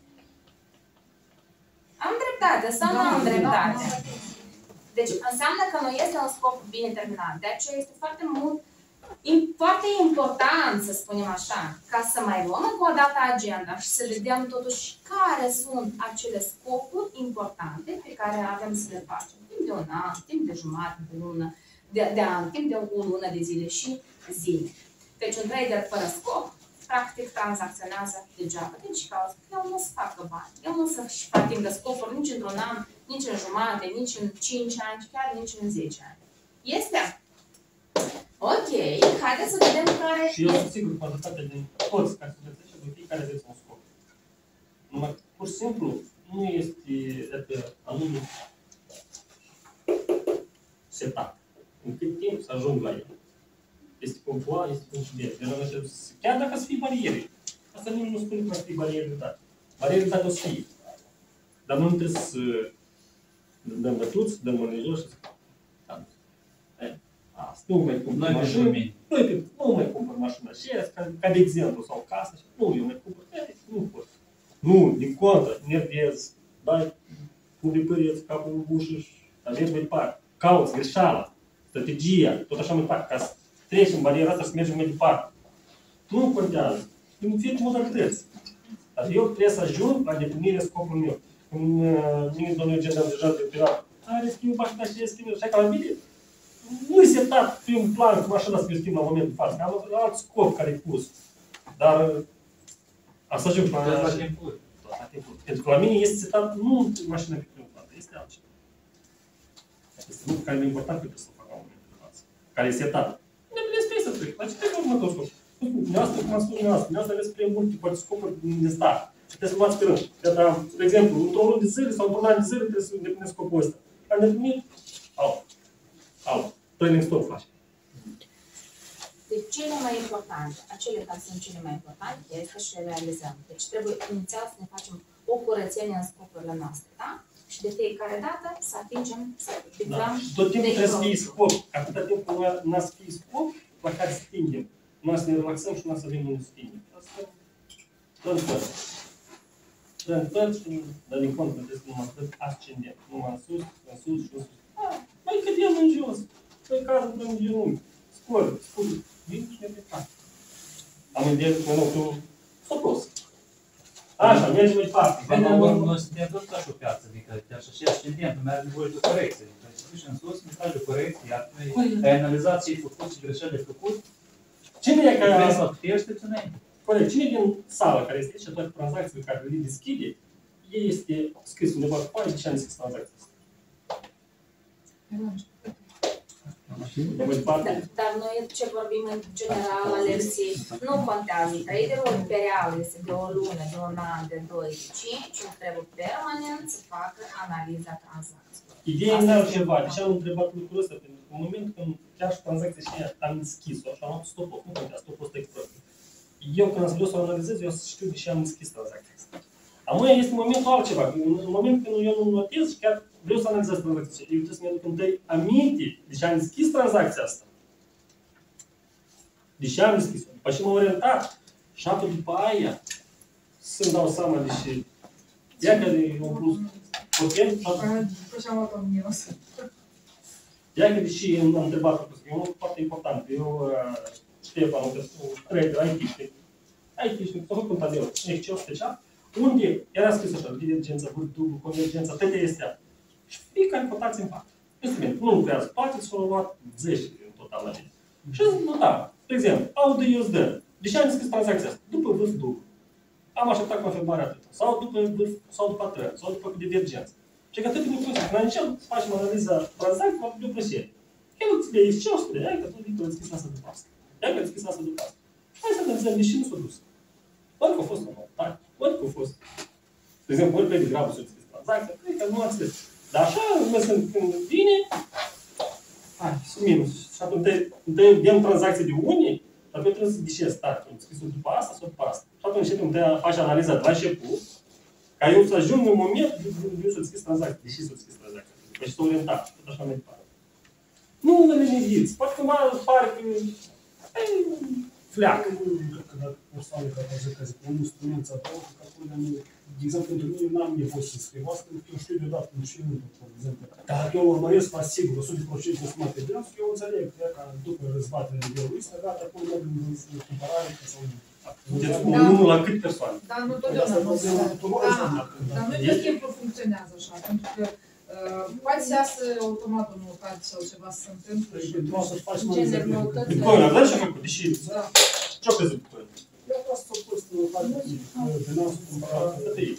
Am dreptate sau nu am dreptate? Deci înseamnă că nu este un scop bine terminat. De aceea este foarte mult, foarte important, să spunem așa, ca să mai luăm încă o dată agenda și să vedem totuși care sunt acele scopuri importante pe care avem să le facem. Timp de un an, timp de jumătate de lună, de an, timp de o lună de zile și zile. Deci un trader fără scop, practic tranzacționează degeaba. Deci cauza că el nu să facă bani. El nu să-și atingă scopuri nici într-un an, nici în jumătate, nici în 5 ani, chiar nici în 10 ani. Este? Ok, haideți să vedem care Și eu sunt sigur că majoritatea din toți care sunteți aici, de fiecare aveți un scop. Numai, pur și simplu, nu este anume setat. În cât timp să ajung la el. Este punctual, este punctual. Chiar dacă să fie bariere. Asta nu spune că să fie bariere de date. Bariere de date o să fie. Dar nu trebuie să dăm bătuți, dăm în jos și să asta, nu mai cumpăr mașină. Nu mai cumpăr mașină și ca de exemplu, sau casă. Nu, eu mai cumpăr. Nu pot. Nu, din contră, nervez, dai cu repăreți capul în bușă și mergi mai departe. Cauți greșeala, strategia, tot așa mai departe, ca să trecem bariera asta și să mergem mai departe. Nu contează. În fiecare modalități. Dar eu trebuie să ajung la îndeplinirea scopului meu. Mine, domnul Eugen, am deja de operat. Are schimb mașina și schimb, așa ca la mine. Nu-i setat pe un plan cu mașina să mi schimb la momentul de față. Am alt scop care e pus. Dar asta ajung la timpul. Pentru că la mine este setat nu mașina pe primul plan, este altceva. Este lucru care e important pentru să o fac la momentul de față. Care e setat. Ne vedeți pe să trec. La ce trebuie următorul scop? Dumneavoastră, cum am spus dumneavoastră aveți prea multe poate scopuri din start. Trebuie să luați pe rând. De exemplu, într-o lună de zile sau într-un an de zile trebuie să îndeplineți scopul ăsta. Am îndeplinit, training stop face. Deci cele mai importante, acele care sunt cele mai importante, este și le realizăm. Deci trebuie inițial să ne facem o curățenie în scopurile noastre, da? Și de fiecare dată să atingem, să picăm. Și tot timpul trebuie să fie scop. Atâta timp nu a să fie scop la care să stingem. Nu a să ne relaxăm și nu a să venim unde să stingem. Asta Trând și dar din cont trebuie să numai trând ascendent. Numai în sus și în sus. Mai cădem în jos. Mai cadă în genunchi. Scoli, vin și ne plecat. Am gândit cu momentul sopros. Așa, mergem mai departe. Noi suntem tot ca și o piață, adică chiar și ascendentul merge nevoie de corecție. Deci să duci în sus, nu faci de corecție, iar ai analizat ce ai făcut și greșelile făcut. Cine e care... Vrei să aștepți înainte. Corect. Cine din sală care este aici, toate tranzacțiile care le deschide, ei este scris undeva cu foaie de ce am deschis tranzacția asta. Mai departe. Dar noi ce vorbim în general, alerții, nu contează. Traderul imperial este de o lună, de un an, de 2, de 5, și trebuie permanent să facă analiza tranzacțiilor. Ideea e altceva. De ce am întrebat lucrul ăsta? Pentru că în momentul când chiar și tranzacția și am deschis-o și am luat stop-off, nu contează, stop-off ăsta e prost. Eu când am vreau să o analizez, eu știu de ce am deschis tranzacția asta. Acum este momentul altceva. În momentul când eu nu notez și chiar vreau să analizez tranzacția, eu trebuie să mi-aduc întâi aminte de ce am deschis tranzacția asta. De ce am deschis-o? După ce m-am orientat și apoi după aia să-mi dau seama de ce. Ia că eu am pus. Ok? După ce am luat-o în minus. Ia că de ce am întrebat, că e un lucru foarte important. Eu, Ștefan, un trader, IT-știc, s-a făcut un tabel, Excel special, unde era scris așa, divergența, vârf dublu, convergența, toate astea. Și fiecare cotație în parte. Este bine, nu lucrează toate, s-au luat 10 în total la mine. Și notam, de exemplu, AUD-USD. De ce am deschis tranzacția asta? După vârf dublu. Am așteptat confirmarea atâta. Sau după vârf, sau după trend, sau după divergență. Și că atâtea lucruri, când încerc să facem analiza tranzacției, mă după ce. El îți le zice, ce o spune? Hai că tu Victor, îți deschis asta după asta. Hai că îți deschis asta după asta. Hai să analizăm de ce nu s-a dus. Ori că a fost normal, ori că a fost. De exemplu, ori pe degrabă să deschis tranzacția, cred că nu ați văzut. Dar așa, când vine, hai, sunt minus. Și atunci întâi dăm tranzacție de unii, și atunci trebuie să zice start. Deschis după asta sau după asta. Și atunci întâi faci analiza de la început, ca eu să ajung în moment, eu să deschis tranzacția. Deși să deschis tranzacția. Deci să orientat. Tot așa mai departe. Nu le neviți. Poate că mă pare că fleacă. Că dacă persoane care au zis că zic, un instrument să adaugă, că acolo, de exemplu, pentru mine n-am nevoie să scriu asta, pentru că eu știu deodată, nu știu nimic, de exemplu. Dacă eu urmăresc, fac sigur, 100% de sumat pe dânsul, eu înțeleg că ca după răzbatere nivelul ăsta, gata, acolo merg în cumpărare, că sau nu. Deci, unul la cât persoane? Dar nu totdeauna. Dar nu tot timpul funcționează așa, pentru că poate să iasă automat o noutate sau ceva să se întâmple și trebuie să faci mai Gender exact. noutăți. Bitcoin, a dat și-a făcut, deși... Ce-a crezut Bitcoin? Eu vreau să pus în față de n-am cumpărat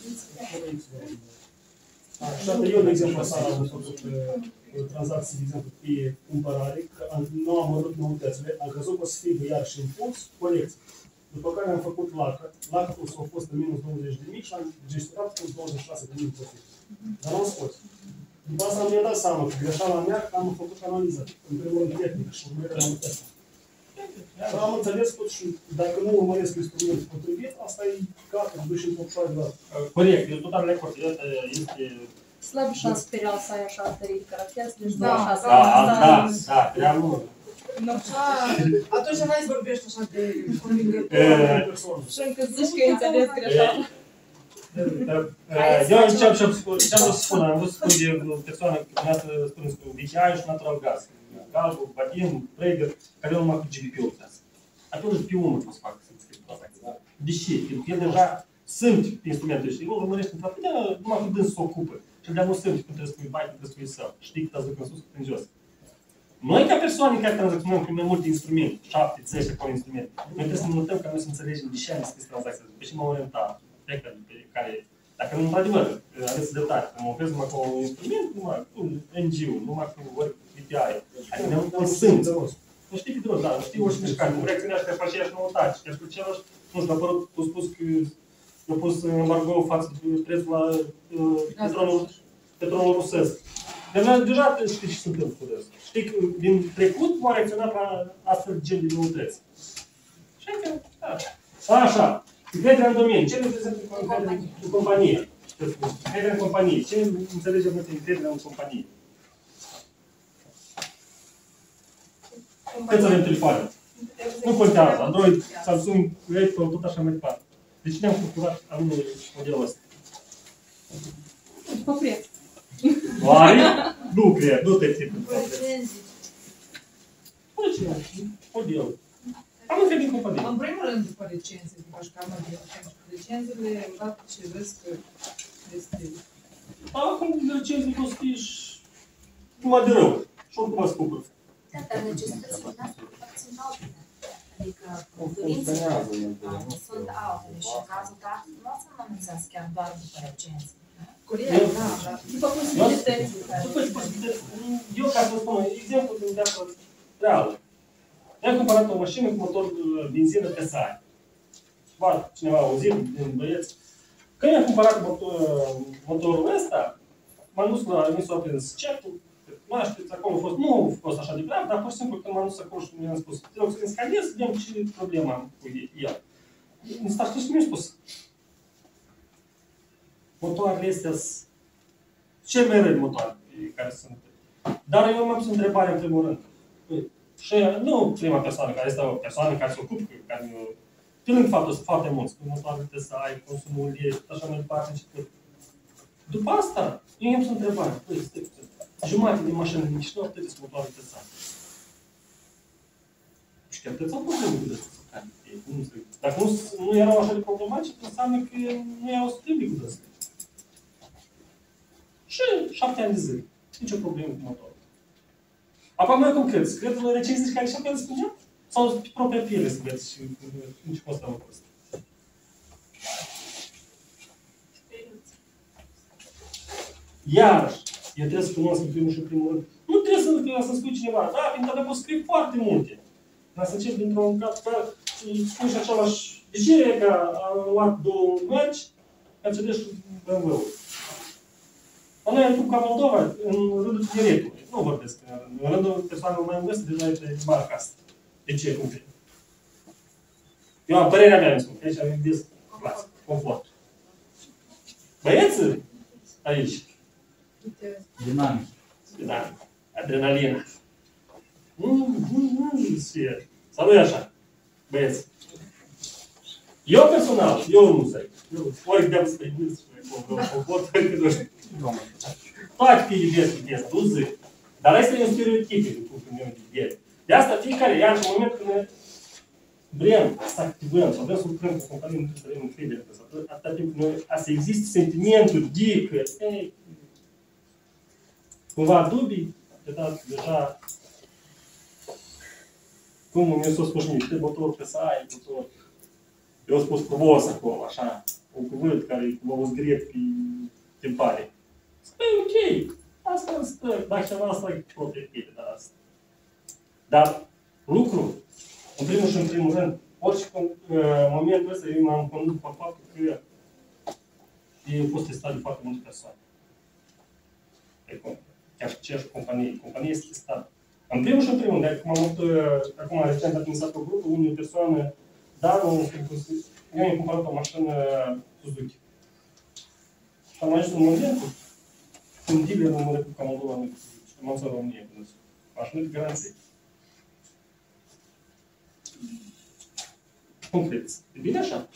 și atât eu, de exemplu, asta am făcut tranzacții, de exemplu, pe cumpărare, că nu am văzut noutățile, am crezut că o să fie iar și impuls, colecție. După care am făcut lacăt, lacătul s-a fost în minus 20.000 și am gestionat cu 26.000 profit. Dar n-am scos. După asta mi-a dat seama că greșeala mea că am făcut analiză, în primul rând tehnică și urmărirea noutății. Dar am înțeles că și dacă nu urmăresc instrumentul potrivit, asta e gata, duci în popșoare de la. Corect, eu total de acord. Este... Slab șans sperial să ai așa întărit caracter, deci Da, Da, prea mult. Atunci n-ai să vorbești așa de convingător. Și încă zici că ai înțeles greșeală. Eu ce am vrut să spun, am vrut să spun de o persoană, dumneavoastră spuneți cu VTI și natural gas. Galbu, Badim, trader, care eu numai cu GBP-ul lucrează. Atunci GBP-ul nu pot să facă să deschid tranzacții. De ce? Pentru că el deja sunt instrumente și el urmărește într-atât numai cu dâns să o ocupă. Și de-aia nu sunt, când trebuie să pui bai, când trebuie să pui său. Știi cât ați duc în sus, cât în jos. Noi, ca persoane care tranzacționăm cu mai multe instrumente, 7, 10 acolo instrumente, noi trebuie să ne notăm ca noi să înțelegem de ce am deschis tranzacția, pe ce m-am orientat, pe care, dacă nu, într-adevăr, aveți dreptate, că mă opresc numai cu un instrument, numai cu NG-ul, numai cu ori VTI, adică ne-am sunt. Nu știi cât de rost, da, nu știi orice mișcare, nu reacționează că faci aceeași noutate, și chiar cu celălalt, nu știu, a apărut, a spus că a pus embargo față de prețul la petrolul rusesc. Deja știi ce se întâmplă cu asta. Știi că din trecut m-a reacționat la astfel de gen de noutăți. Așa. Încrederea în domeniu. Ce reprezintă în companie? Încrederea în companie. Ce înțelegem noi încrederea în companie? Câți avem telefoane? Nu contează. Android, Samsung, Apple, tot așa mai departe. De ce ne-am procurat anume modelul ăsta? După preț. Oare? Nu cred, nu te țin. Model. Am întrebat din companie. În primul rând, după recenzii, după așa ca model, pentru că recenziile, odată ce vezi că este... Acum recenzii poți să fii numai de rău. Și oricum mă scupă. Da, dar necesitățile noastre sunt altele. Adică dorințele sunt altele și în cazul dat nu o să mă analizați chiar doar după recenzii. Corect, da, da. După posibilități. Eu ca să spun, exemplu din viața reală. I-am cumpărat o mașină cu motor benzină pe sare. Poate cineva a auzit din băieți. Când i-am cumpărat motorul ăsta, m-am dus la, mi s-a prins cecul, nu știți, acolo a fost, nu a fost așa de grav, dar pur și simplu când m-am dus acolo și mi-am spus, te rog să ne scadezi, să vedem ce problemă am cu el. Mi s-a știut și mi-a spus, motoarele astea sunt cele mai răi motoare care sunt. Dar eu m-am pus întrebare în primul rând. Și nu prima persoană, care este o persoană care se ocupă, care eu, pe lângă faptul sunt foarte mulți, cu motoarele trebuie să ai consumul ei, așa mai departe și tot. După asta, eu i-am pus întrebare, păi, stai puțin, jumătate de mașină nici nu ar trebui să motoare pe sare. Și chiar trebuie să au probleme cu asta. Dacă nu erau așa de problematice, înseamnă că nu erau să trebuie cu asta. Și 7 ani de zile. Nici o problemă cu motorul. Acum noi cum credeți? Credeți noi recenziți care și-au crezut spunea? Sau pe propria piele să vedeți și nici cum stau lucrul ăsta? Iarăși, eu trebuie să cunosc în primul și în primul rând. Nu trebuie să spui cineva, da, pentru că poți scrie foarte multe. Dar să încep dintr-un cap, că spui și același. De ce e că am luat 2 mărci, ca să și BMW-ul? Noi am ca Moldova, în rândul tineretului. Nu vorbesc în rândul persoanelor mai în vârstă, deja e mare acasă. De ce? Cum trebuie? Eu am părerea mea, îmi spun, că aici am gândit clasă, confort. Băieții, aici. Dinamic. Dinamic. Adrenalina. Sau nu e așa, băieți. Eu personal, eu nu zic. Ori de-am să-i gândesc și confort, ori că nu știu. Toate pe iubesc chestia, nu zic. Dar asta e un stereotip de punctul meu de vedere. De asta fiecare, iar în momentul când ne vrem să activăm sau vrem să lucrăm cu companii, nu trebuie să avem încredere. Atâta timp când să existe sentimentul de că, cumva dubii, deja, cum mi-a spus spușnit, te motor pe să ai, motor. Eu am spus frumos acolo, așa, un cuvânt care m-a uzgret pe pare. Spui, ok, asta îmi stă, dacă ceva asta e proprie piele, dar asta. Dar lucru, în primul și în primul rând, orice momentul ăsta eu m-am condus pe faptul că ei au fost testat de foarte multe persoane. Chiar și aceeași companie. Compania este testată. În primul și în primul rând, acum recent a administrat o grupă, unii persoane, dar eu am cumpărat o mașină Suzuki. Și am ajuns în momentul când dealerul în Republica Moldova nu e Suzuki. Și am ajuns în România cu dânsul. Mașină de garanție. Cum credeți? E bine așa?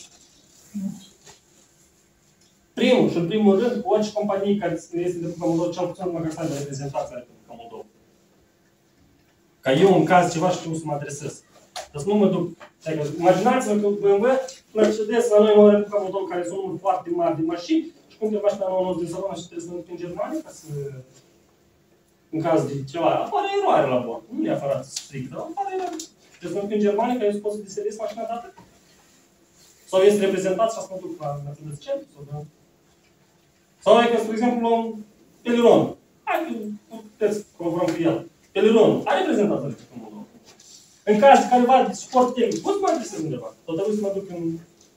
Primul și în primul rând, orice companie care este în Republica Moldova, cel puțin măcar să aibă reprezentanța în Republica Moldova. Ca eu, în caz ceva, știu să mă adresez. Deci nu mă duc. Imaginați-vă că BMW, Mercedes, la noi în Republica Moldova, care sunt număr foarte mari de mașini, și cum trebuie mașina nouă din salon și trebuie să merg în Germania, ca să... În caz de ceva, apare eroare la bord. Nu neapărat strict, dar apare eroare. Trebuie să merg în Germania, ca eu să pot să deservesc mașina dată. Sau este reprezentat și să mă duc la Mercedes centru, sau e că, spre exemplu, un Peliron. Hai că puteți să colaborăm cu el. Peliron are reprezentat în Republica Moldova. În caz de careva de suport tehnic, pot să mă adresez undeva. Sau trebuie să mă duc în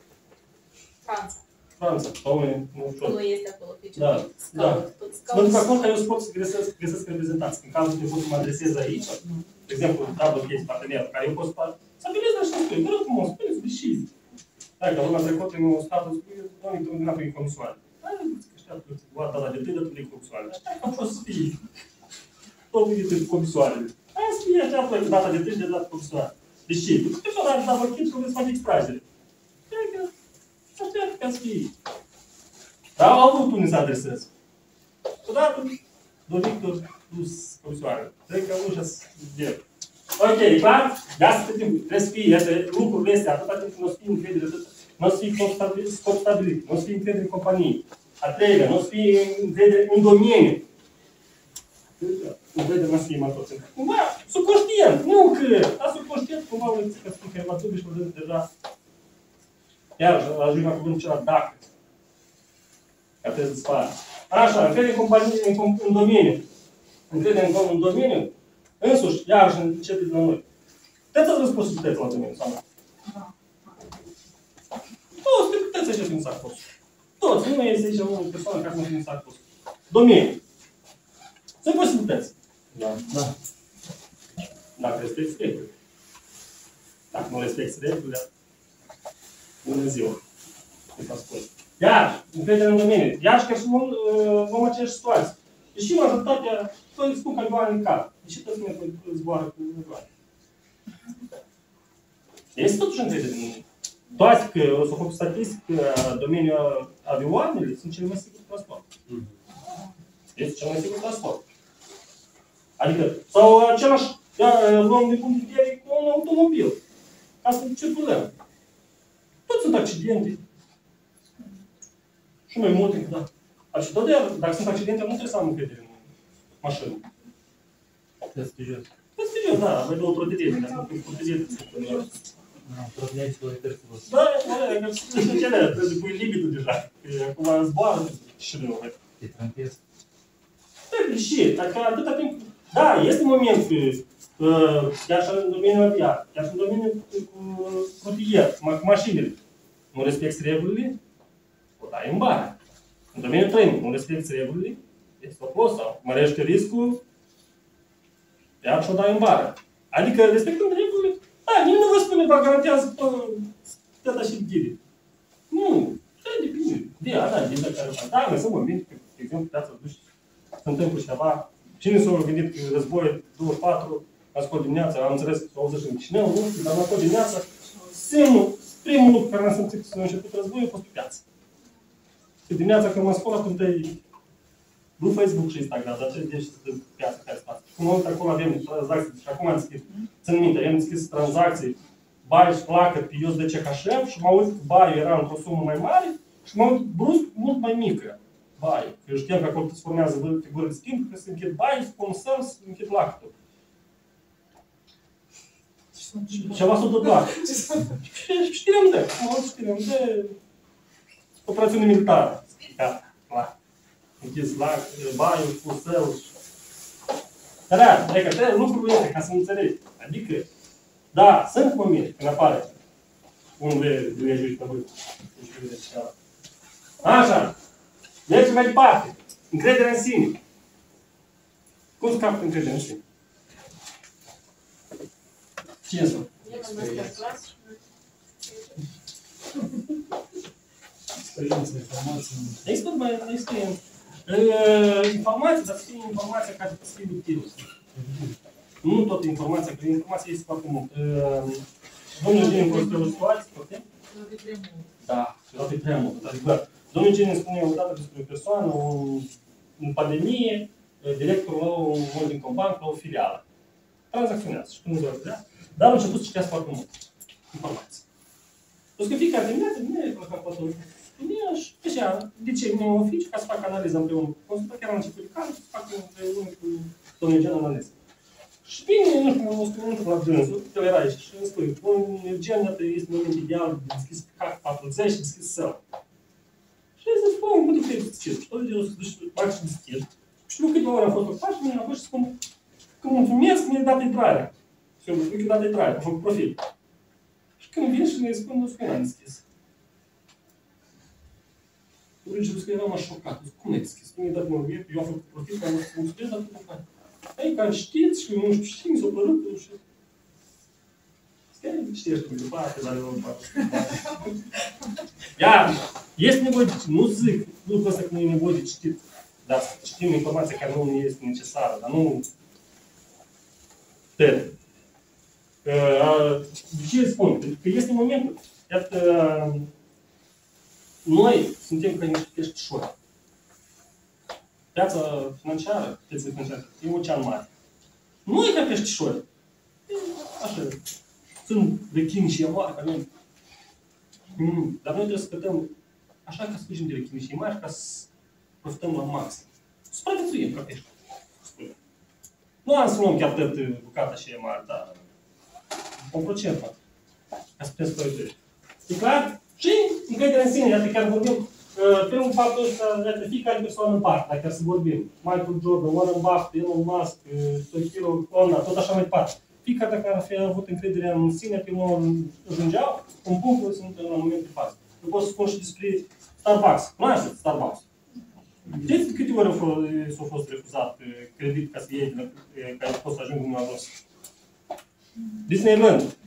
Franța. Sau nu știu. Nu este acolo oficiu. Da. Mă duc acolo ca eu să pot să găsesc reprezentanți. În cazul de pot să mă adresez aici, de exemplu, double case partener, care eu pot să stabilez așa spui. Vă rog frumos, spuneți de și. Dacă luna trecută mi-a stat, spui, doamne, tu nu prin comisioane. Data de tâi, de comisioane. Așa că am fost să fie. Tot de comisioanele. Aia să fie așa, data de tâi, de data comisioane. Deci ce? După ce ăla de double case, trebuie să faci extragere. Așa că să fie. Dar au vrut unii să adresez. Odată, domnul Victor, dus comisioane. Cred că ușa să vedem. Ok, e clar? De asta trebuie să fie lucrurile astea, atâta timp când o să fie încredere, nu o să fie scop stabilit, nu o să fie încredere în companie. A treilea, nu o să fie încredere în domeniu. Încredere nu o să fie mai toți. Cumva, subconștient, nu că, dar subconștient, cumva o lecție că spun că va dubi și vă deja. Iar, ajung la cuvântul celălalt, dacă. Ca trebuie să-ți faci. Așa, încredere în companie, în domeniu. Încredere în domeniu. însuși, iarăși începe de la noi. Puteți să răspunsabilități la domeniul sau nu? Da. Toți puteți să fiți acolo. Toți, nu este aici o persoană care nu fiți acolo. Domeniul. Sunt posibilități. Da. Da. Dacă respecti regulile. Dacă nu respecti regulile, bună ziua. Iar, încredere în domeniu. Iar chiar și vom aceeași situație. Deși majoritatea, toți spun că Ioan în cap. Deși toți ne zboară cu Ioan. Este totuși încredere în domeniu. Toate că o să fac statistică, domeniul avioanele sunt cele mai sigure transport. Este cel mai sigur transport. Adică, sau același, luăm de punct de vedere cu un automobil. Ca să circulăm. Toți sunt accidente. Și mai multe, da. Accidente, dacă sunt accidente, nu trebuie să am încredere în mașină. Prestigios. Prestigios, da, avem două protejete, dar sunt protejete. Protejete cu terților. Da, că sunt cele, trebuie să pui limitul deja. Acum zboară și rău. Te trampezi. Da, și, adică atâta timp. Da, este moment că, chiar și în domeniul aviat, chiar și în domeniul rutier, cu mașinile, nu respecti regulile, o dai în bară. În domeniul trenului, nu respecti regulile, este opus sau mărește riscul, iar și o dai în bară. Adică, respectând regulile, da, nimeni nu vă spune că garantează tata și ghide. Nu, depinde. Da, de care da, mai sunt momente, de exemplu, puteți să duci, se întâmplă ceva. Cine s-a gândit că război 24, la scot dimineața, am înțeles că s-a auzit și în Chișinău, nu? Dar la scot dimineața, primul lucru care am simțit că s-a început războiul a fost pe piață. Și dimineața când mă scol, atunci e nu Facebook și Instagram, dar ce deci pe piață care se face. Cum mă uit acolo avem tranzacții, și acum am deschis, țin minte, am deschis tranzacții, bai și placă pe USDC Cașem și mă uit că baiul era într-o sumă mai mare și mă uit brusc mult mai mică. Bai. Eu știam că acolo se formează figuri de schimb, că se închid bai, spun să se închid lactul. Ceva s-a întâmplat. Și știam de, operațiune militară. Gata, clar. Închis baiul, pusel. Dar da, adică lucrul este, ca să înțelegi. Adică, da, sunt momente când apare un legiuit pe voi. Așa. Mergem mai departe. Încrederea în sine. Cum să capăt încrederea în sine? Cine sunt? Experiență, informație. Experiență. Informație, dar să fie informația care să fie utilă. Nu toată informația, că informația este foarte mult. Domnul Eugen vorbește o situație, ok? Da, și prea mult. Adică, domnul Eugen spune o dată despre o persoană, în pandemie, directorul la un holding bank, la o filială. Tranzacționează și când nu vedea, dar a început să citească foarte mult informații. Deci că fiecare dimineață, vine la capătul ea și așa, de ce vine în oficiu ca să fac analiză împreună cu consultă, chiar am început de care să fac împreună cu domnul Eugen analiză. Și vine, nu știu, o spune la dânsul, el era aici și îmi spune, domnul Eugen, este moment ideal de deschis pe CAC 40 și deschis săl. Și el zice, bă, unde trebuie să deschis? Și tot de o să duci fac și deschis. Și știu câte ori am fost o faci, mi-a fost și spun că mulțumesc, mi-ai dat intrarea. Și eu îmi spun că dat intrarea, am făcut profil. Și când vin și mi-i spun, nu spune, am deschis. Urât că eram așa șocat. Cum ai deschis? Nu mi-ai dat mă eu am făcut profil, că am mulțumesc, dar tu nu faci. Ei, că știți și nu știu ce, mi s-a părut și... Știi cum de parte, dar eu nu fac. Iar, este nevoie de citit. Nu zic lucrul ăsta că nu e nevoie de citit. Dar citim informația care nu este necesară, dar nu... De ce spun? Pentru că este momentul. Iată, noi suntem ca niște peștișori. Piața financiară, piețele financiare, e ocean mare. Noi ca peștișori, așa, sunt rechini și mari ca noi. Dar noi trebuie să cătăm așa ca să fugim de rechini și mari, ca să profităm la maxim. Să supraviețuim ca pești. Nu am să luăm chiar atât bucata și e mare, dar 1%. Ca să putem supraviețui. E clar? Și încrederea în sine, iată chiar vorbim Primul faptul ăsta, iată, fiecare persoană în parte, dacă să vorbim. Michael Jordan, Warren Buffett, Elon Musk, Toshiro Honda, tot așa mai departe. Fiecare dacă ar fi avut încredere în sine, pe unul ajungeau, un punct sunt în moment de față. Eu pot să spun și despre Starbucks. Nu așa, Starbucks. Știți câte ori s-a fost refuzat credit ca să iei, ca să poți să ajungi unde a ajuns? Disneyland.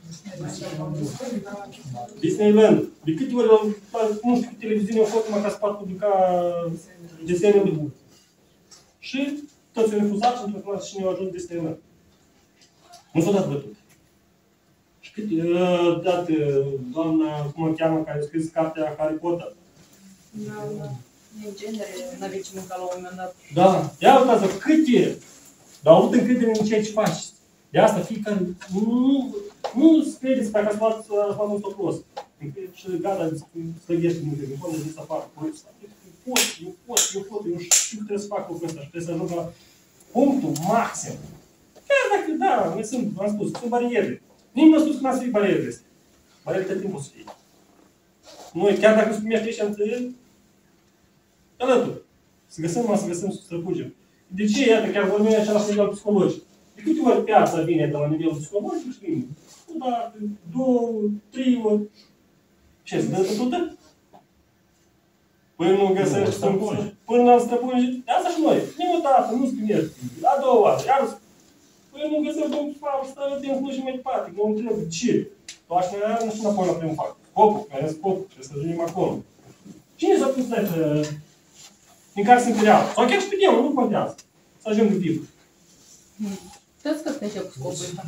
Disneyland. De câte ori, nu știu, televiziunea a fost numai ca să poată publica desenele. Și toți au refuzat și într-o clasă cine a ajuns Disneyland. Nu s-a dat bătut. Și câte, dată, doamna, cum o cheamă, care a scris cartea Harry Potter. Da. În genere, n-aveți ce mânca la un moment dat. Da. Ia uitați-vă, câte, dar au avut încredere în ceea ce faci. De asta fiecare, nu credeți pe acasă luați un stoplos. Și gata, stăghește multe, în fond de zi să facă proiectul ăsta. Eu pot, eu știu că trebuie să fac lucrul ăsta și trebuie să ajung la punctul maxim. Chiar dacă, da, mai sunt, v-am spus, sunt bariere. Nimeni nu a spus că n-a să fie barierele astea. Barierele tot timpul să fie. Noi, chiar dacă se primește aici întâi, alături. Să găsim, să străpugem. De ce, iată, chiar vorbim aici la nivel psihologic? De câte ori piața vine de la nivelul psihologic și vine? O dată, 2, 3 ori. Ce, se dă totul? Până nu găsești până nu străpungi. Asta și noi. Nim o dată, nu-ți primești. A doua oară, iar până nu găsești un fapt, stă timp nu și mai departe. Nu trebuie. Ce? Tu așa nu și înapoi la primul fapt. Scopul, care e scopul, trebuie să ajungem acolo. Cine s-a pus din care sunt real? Sau chiar și pe el, nu contează. Să ajungem viv. Știți că sunt cu scopul ăsta.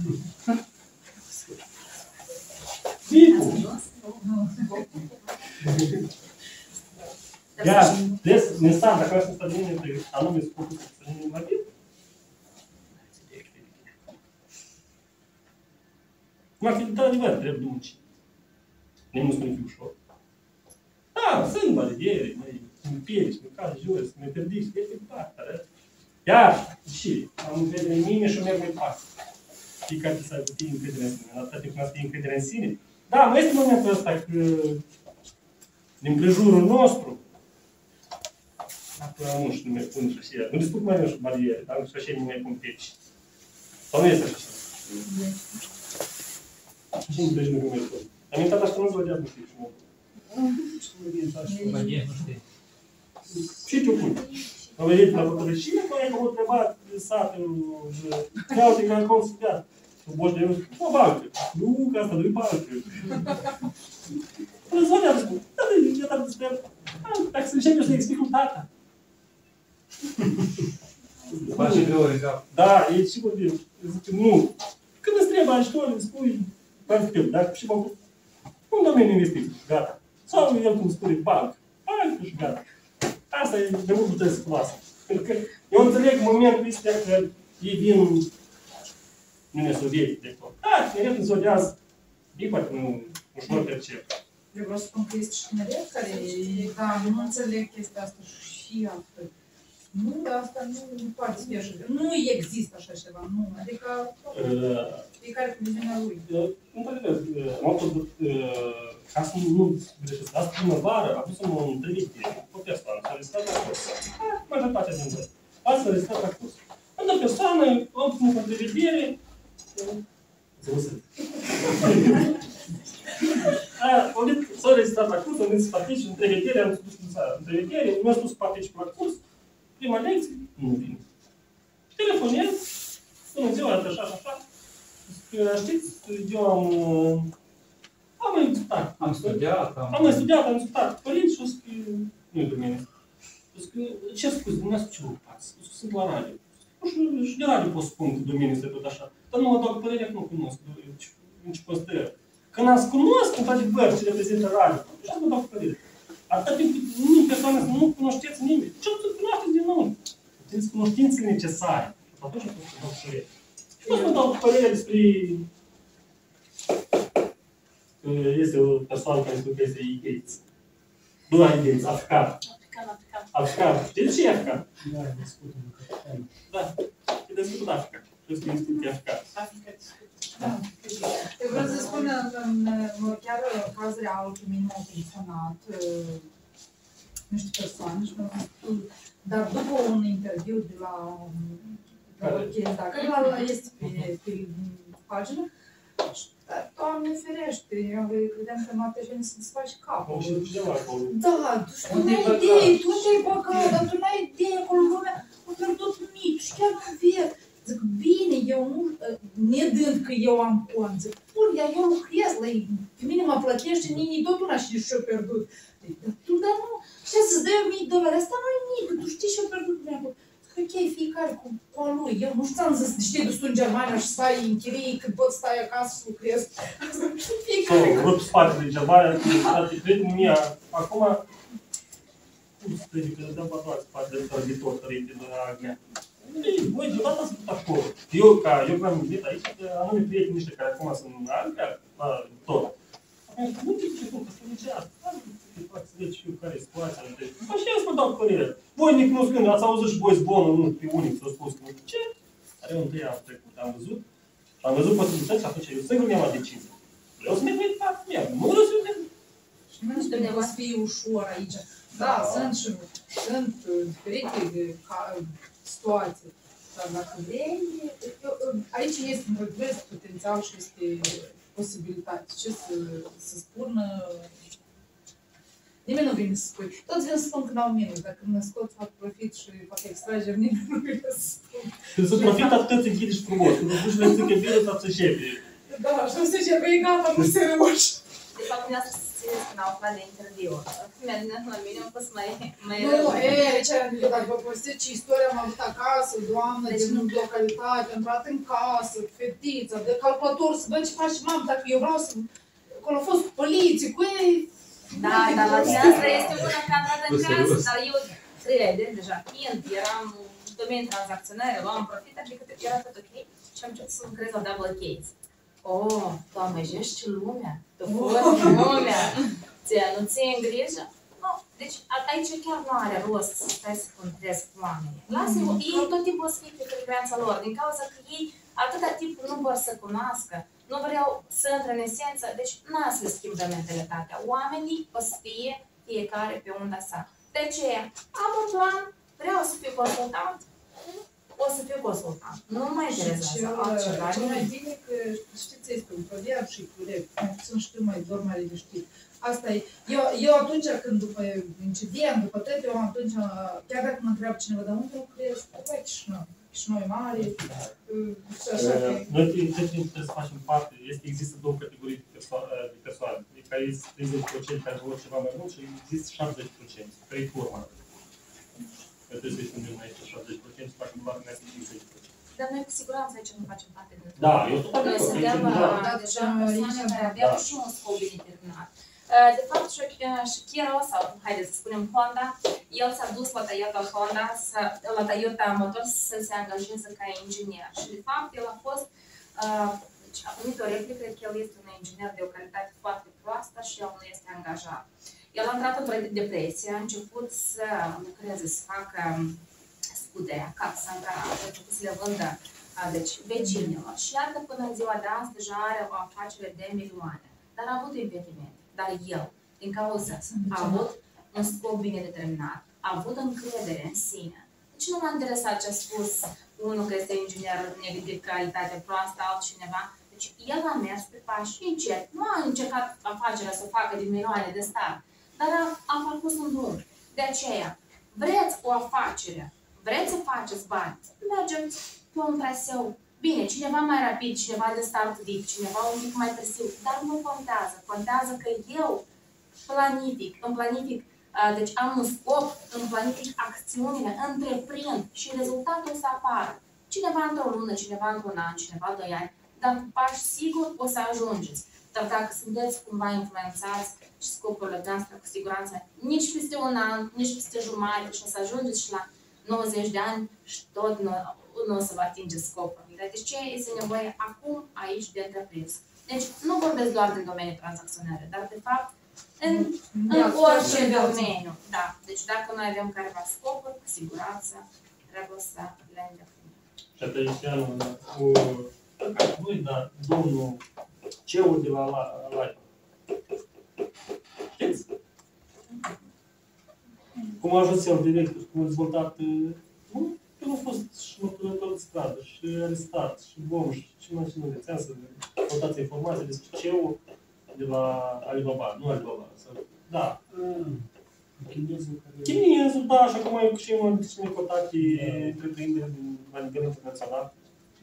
Vivul. Iar, des, mesaj, dacă vreau să stabilim anume scopul să ajungem la viv, cum ar fi de adevăr, trebuie munci. Nimeni nu spune fi ușor. Da, sunt bariere, mai împiedici, mai cazi jos, mai perdici, de departe, arăt. Iar, și, am încredere în mine și o merg mai departe. Fiecare să aibă fie încredere în sine, atâta timp când să fie încredere în sine. Da, mai este momentul ăsta că din prejurul nostru, acum nu știu, nu mai pun și așa, nu discut mai mult bariere, dar și așa nu mai pun peci. Sau nu este așa? Și în prejurul nu mai pun. Am intrat așa că nu-ți vădeați, nu știu ce mă pun. Nu știi. Și ce pun? Am venit la fotografie, mai am întrebat de satul, de uite că acolo se dea. Și boș de eu zic, o bancă. Nu, că asta nu-i bancă. Până zona am spus, da, eu am despre, dacă să încep eu să-i explic lui tata. Faci și 3 ore, da. Da, e și vorbim. Zice, nu. Când îți trebuie ajutor, îmi spui, dacă și mă un domeniu investiții, gata. Sau el cum spune, bancă și gata. Asta e de mult puteți să cunoască. Pentru că eu înțeleg momentul ăsta că ei vin Uniunea Sovietică de tot. Da, tineret înzodează. Ei poate nu ușor percep. Eu vreau să spun că este și tineret care, da, nu înțeleg chestia asta și altfel. Nu, asta nu poate să fie așa. Nu există așa ceva, nu. Adică, fiecare cu viziunea lui. Într-adevăr, am avut, ca să nu greșesc, asta primăvară a pus în întâlnire cu o persoană, s-a registrat la curs. Majoritatea din voi. Asta s-a registrat la curs. Într-o persoană, am pus în întrevedere, s-a registrat la curs, am venit să participi în întrevedere, am spus în întrevedere, mi-a spus să particip la curs, prima lecție, nu vine. Telefonez, bună ziua, așa. Știți, eu am mai discutat. Am studiat, am discutat cu părinți și o spus că nu-i domeniu. Ce scuze, dumneavoastră ce vă faci? Sunt la radio. Nu și de radio pot spun că domeniul este tot așa. Dar nu mă dau cu părerea că nu cunosc nici păstări. Când ați cunosc, într-adevăr, ce reprezintă radio, așa mă dau cu părerea. Atâta timp cât persoane să nu cunoșteți nimeni. Ce să cunoașteți din nou? Trebuie cunoștințele necesare. Și atunci pot să dau cu părerea. Și pot să mă dau cu părerea despre este o persoană care spune că este Gates. Nu ai Gates, african. African. Știți ce e african? Da, discută cu capitanul. Da, e discută cu african. Știți că discută cu african. Da. Eu vreau să spun, chiar caz real, cu mine m-au pensionat niște persoane și dar după un interviu de la Chestia, dacă este pe pagină, Doamne ferește, eu credeam că noaptea și să-ți faci capul. Au și ceva acolo. Da, tu n-ai idee, tu te-ai băgat, dar tu n-ai idee, acolo lumea a pierdut mici și chiar nu vezi. Zic, bine, eu nu, nedând că eu am cont, zic, bun, eu lucrez la ei, pe mine mă plătește, nimeni tot una știi și-o pierdut. Dar tu, dar nu, ce să-ți dai $1000, asta nu e nimic, tu știi și-o pierdut neapărat. Ok, fiecare cu a lui. Eu nu știu, am zis, de știi, dus în Germania și stai în chirii, când pot stai acasă și lucrez. Fiecare Sau rup spatele de Germania, toate prietenii mei, acum, cum să trebuie că le dăm bătoați spatele tărbitor, tărite de la Anglia. Voi, deodată ați făcut acolo. Eu v-am gândit aici, că anume prietenii ăștia care acum sunt în Anglia, la tot. Nu știu ce fac, asta nici asta. Să fac să vezi fiecare situație. După aceea să mă dau părere. Voi necunoscând, ați auzit și voi zvonul, nu pe unii s-au spus că ce? Dar eu întâi am trecut, am văzut. Și am văzut posibilități și atunci eu singur mi-am luat decizie. Vreau să merg mai departe cu ea. Nu vreau să merg. Și nu știu că să fie ușor aici. Da, sunt diferite situații. Dar dacă vrei, aici este într-adevăr potențial și este posibilitate. Ce să spun, nimeni nu vine să spui. Toți vin să spun că n-au minus. Dacă mă scot, fac profit și fac extrageri, nimeni nu vine să spun. Când să profit, atât îți închide și frumos. Când îți duci la țică bine, să se șepe. Da, și nu se șepe, e gata, nu se reuși. De fapt, mi-a să țineți când au aflat de interviu. La mine am fost mai Nu, aici, dacă vă povestiți ce istorie am avut acasă, doamnă, din localitate, am intrat în casă, fetița, de calculator, să văd ce face mamă, dacă eu vreau să... Acolo a fost poliție, cu ei... Da, dar la asta este una că am dat în casă, dar eu 3 ani deja fiind, eram în domeniul tranzacționare, luam profit, adică era tot ok și am început să lucrez la double case. Oh, Doamne, ești ce lumea, tu fost lumea, nu ții în grijă? No, deci aici chiar nu are rost să stai să contrezi cu oamenii. Lasă-i, ei tot timpul o să fie pe frecvența lor, din cauza că ei atâta timp nu vor să cunoască, nu vreau să intre în esență, deci n-a să le schimbă mentalitatea. Oamenii o să fie fiecare pe unda sa. De aceea, am un plan, vreau să fiu consultant, o să fiu consultant. Nu mă interesează altceva. Cel mai bine că, știți, este un proverb și corect, mai puțin știu, mai doar mai liniștit. Asta e. Eu atunci când după incident, după tot, eu atunci, chiar dacă mă întreabă cineva, dar unde lucrez? Păi, Chișinău e mare, și așa că... Noi trebuie să facem parte, există două categorii de persoane. Care este 30% care vor ceva mai mult și există 70%. Care e forma. Trebuie să spunem aici 70%, să facem parte din 50%. Dar noi cu siguranță aici nu facem parte din Da, eu tot noi suntem deja persoane care aveau și un scop bine determinat. De fapt, Shakira sau, haideți să spunem Honda, el s-a dus la Toyota Honda, la Toyota Motors să se angajeze ca inginer. Și de fapt, el a fost, deci a primit o replică că el este un inginer de o calitate foarte proastă și el nu este angajat. El a intrat într-o depresie, a început să lucreze, să facă scudere acasă, a început să le vândă deci, vecinilor. Și iată, până în ziua de azi, deja are o afacere de milioane. Dar a avut impediment. Dar el, din cauza, a avut un scop bine determinat, a avut încredere în sine. Deci nu m-a interesat ce a spus unul că este inginer de calitate proastă, altcineva. Deci el a mers pe pași încet. Nu a încercat afacerea să o facă din milioane de start, dar a parcurs un drum. De aceea, vreți o afacere, vreți să faceți bani, mergeți pe un traseu. Bine, cineva mai rapid, cineva de start deep, cineva un pic mai târziu, dar nu contează. Contează că eu îmi planific, deci am un scop, îmi planific acțiunile, întreprind și rezultatul să apară. Cineva într-o lună, cineva într-un an, cineva 2 ani, dar cu pași sigur o să ajungeți. Dar dacă sunteți cumva influențați și scopurile noastre, cu siguranță, nici peste un an, nici peste jumătate și o să ajungeți și la 90 de ani și tot nu o să vă atingeți scopul. Deci ce este nevoie acum, aici, de întreprins. Deci nu vorbesc doar din domeniul tranzacționare, dar de fapt în orice domeniu. Da. Deci dacă noi avem careva scopuri, cu siguranță trebuie să le îndeplinim. Și atunci, nu-i da domnul CEO de la Life. Știți? Cum a ajuns el director, cum a dezvoltat, nu? El a fost și măturător de stradă, și arestat, și bomb, și mai cine de să căutați informații despre CEO de la Alibaba, nu Alibaba, sau, da. Chinezul care... Chinezul, da, și acum e și unul dintre cele mai cotate întreprinderi la nivel internațional.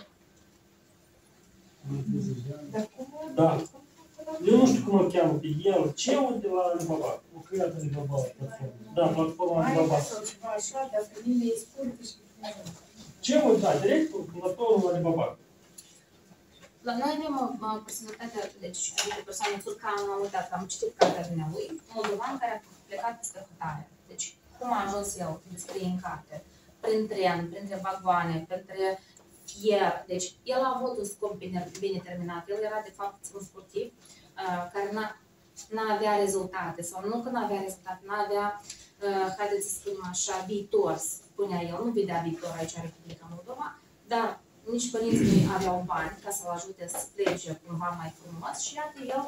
Dar cum? Da. Eu nu știu cum îl cheamă pe el, CEO de la Alibaba. O creat Alibaba, platformă. Da, platforma Alibaba. Sau ceva așa, dar pe mine e scurt și CEO, da, director, fondatorul Alibaba. La noi avem o personalitate, deci o persoană turcană, am uitat, am citit cartea dumnealui, moldovan care a plecat peste hotare. Deci, cum a ajuns el, descrie în carte? Prin tren, printre vagoane, printre fier. Deci, el a avut un scop bine terminat. El era, de fapt, un sportiv care n-avea rezultate, sau nu că n-avea rezultate, n-avea, haideți să spunem așa, viitor, spunea el, nu vedea viitor aici în Republica Moldova, dar nici părinții nu aveau bani ca să-l ajute să plece cumva mai frumos și iată el,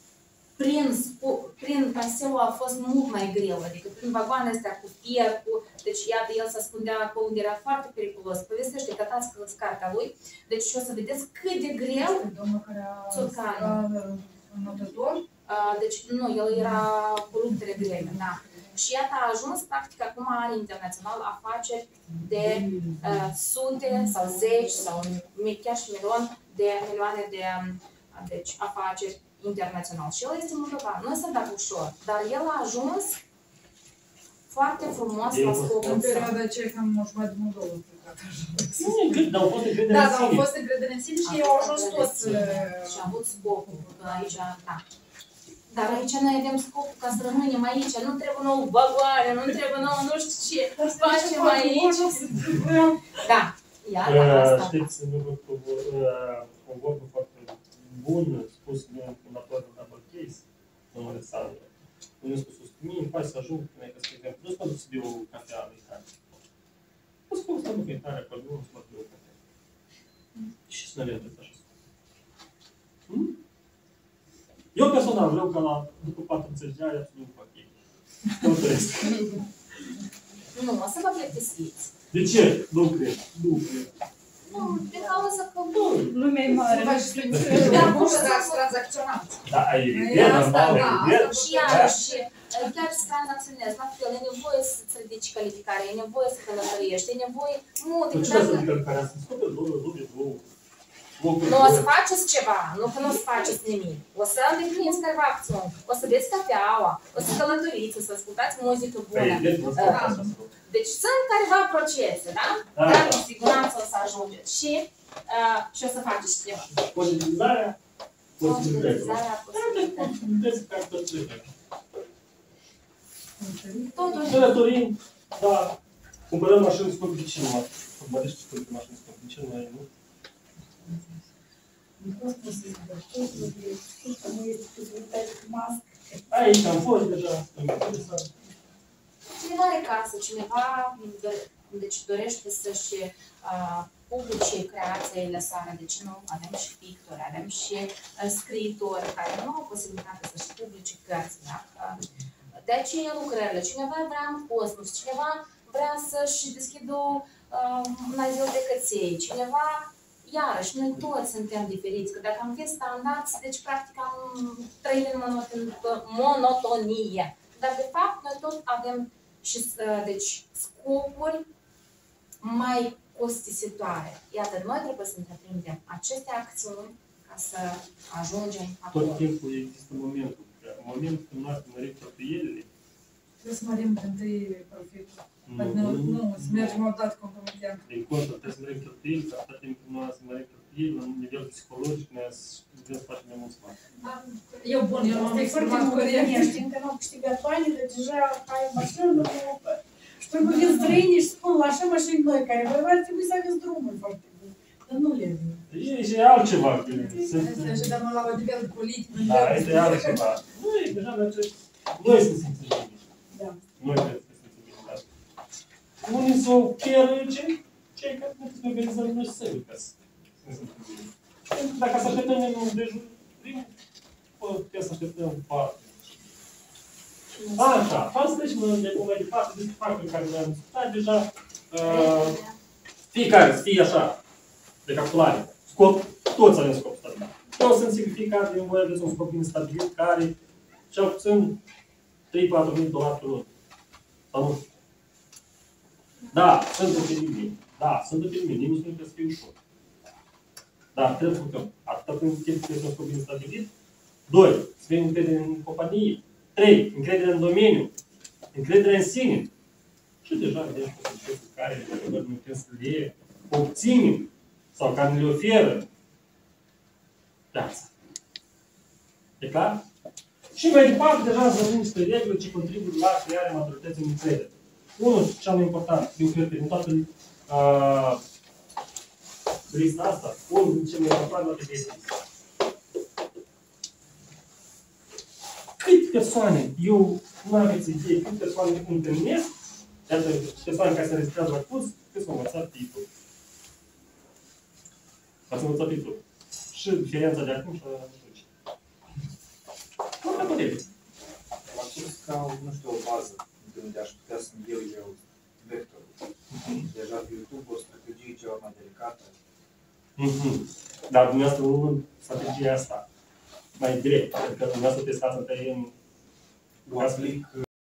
prin paseu a fost mult mai greu, adică prin vagoanele astea cu fier, deci iată el se ascundea acolo unde era foarte periculos, povestește, cătați cartea lui, deci și o să vedeți cât de greu. Domnul care a notător? Deci nu, el era cu luptele grele, da. Și iată a ajuns, practic, acum are internațional afaceri de sute sau zeci sau chiar și milioane de deci, afaceri internațional. Și el este moldovan. Nu s-a dat ușor, dar el a ajuns foarte frumos la scopul În său. perioada aceea cam o jumătate de Moldova a plecat așa. Dar au fost încredere Da, în dar au sine. fost încredere în sine și ei au ajuns toți. Și a avut scopul, că aici, da. Dar aici noi avem scopul ca să rămânem aici, nu trebuie nouă vagoane, nu trebuie nouă nu știu ce, facem aici. Da, iată asta. Știți, o vorbă foarte bună, spus de un fondator de Double Case, domnul Alexandru. Unde a spus, mie îmi place să ajung până că, spre exemplu, nu-ți mă duc să beau o cafea americană. Nu spun să mă duc în tare acolo, nu să mă beau o cafea. Și să ne vedem așa. Eu personal vreau ca la, după 40 de ani, absolut fac ei. Nu trăiesc. Nu, o să vă plictisiți. De ce? Nu cred. Nu cred. Nu, din cauza că Lumea e mare. Da, bun, dar să tranzacționați. Da, e normal, e și iarăși, chiar să tranzacționezi, la fel, e nevoie să-ți ridici calificarea, e nevoie să călătorești, e nevoie multe. Ce să zic care să scoate două. Nu o să faceți ceva, nu că nu o să faceți nimic. O să îndepliniți careva acțiuni, o să beți cafeaua, o să călătoriți, o să ascultați muzică bună. Deci sunt careva procese, da? Dar cu siguranță o să ajungeți și o să faceți ceva. Posibilizarea. Posibilizarea. Ca tot trebuie. Totuși. Călătorim, da. Cumpărăm mașini scumpe de cel mai. Bărești scumpe mașini scumpe de cel mai mult. Aici am fost deja. Cineva are casă, cineva deci dorește să-și publice creațiile sale, deci nu avem și pictori, avem și scriitori care nu au posibilitatea să-și publice cărțile. De aceea lucrările. Cineva vrea în cosmos, cineva vrea să-și deschidă un azil de căței, cineva, iarăși, noi toți suntem diferiți, că dacă am fi standards, deci practic am trăit în monotonie. Dar de fapt noi tot avem și deci, scopuri mai costisitoare. Iată, noi trebuie să întreprindem aceste acțiuni ca să ajungem acolo. Tot timpul există momentul. Momentul când noi mărim cheltuielile. Trebuie să mărim întâi profitul. Nu, să mergem o dată compromitent. Din contră, trebuie să mărim cheltuielile, că atâta timp când noi să mărim cheltuielile, la nivel psihologic, noi să facem mai mulți bani. Eu bun, eu am exprimat corect. Încă nu am câștigat banii, dar deja ai mașină, чтобы без зрения, și spun, așa mașini noi, care voi ar trebui să aveți drumuri foarte bune. Dar nu le avem. E și altceva. Și dăm la o nivel politic. Da, este altceva. Noi, deja, noi să simțim bine. Da. Noi trebuie să simțim bine. Unii s-o pieră cei care nu trebuie să organizăm noi săi ca să ne simțim bine. Dacă să așteptăm în împrejurim, putem să așteptăm foarte. Așa, hai să trecem mai departe despre factori care le-am discutat deja. Fiecare să fie așa, recapitulare. Scop, toți avem scop stabilit. Eu sunt sigur fiecare din voi aveți un scop bine stabilit care cel puțin $3-4.000 pe lună. Sau nu? Da, sunt dependibili. Da, sunt dependibili. Nimeni nu trebuie să fie ușor. Dar trebuie să făcăm. Atâta timp cât este un scop bine stabilit. 2. Să fie încredere în companie. 3. Încredere în domeniu. Încredere în sine. Și deja vedem posibilități care nu putem să le obținem sau care ne le oferă piața. E clar? Și mai departe, deja să vorbim despre reguli ce contribuie la crearea maturității în încredere. Unul, cel mai important, eu cred că din toată lista asta, unul din cele mai importante este câte persoane, eu nu aveți idee, câte persoane întâlnesc, iată, persoane care se înregistrează la curs, cât s-au învățat titlul. Ați învățat titlul. Și diferența de acum și la atunci. Nu mai putem. La curs ca, nu știu, o bază, unde aș putea să-mi iau eu vectorul. Deja pe YouTube o strategie ceva mai delicată. Dar dumneavoastră urmând strategia asta mai direct, adică dumneavoastră testați în teren. O aplic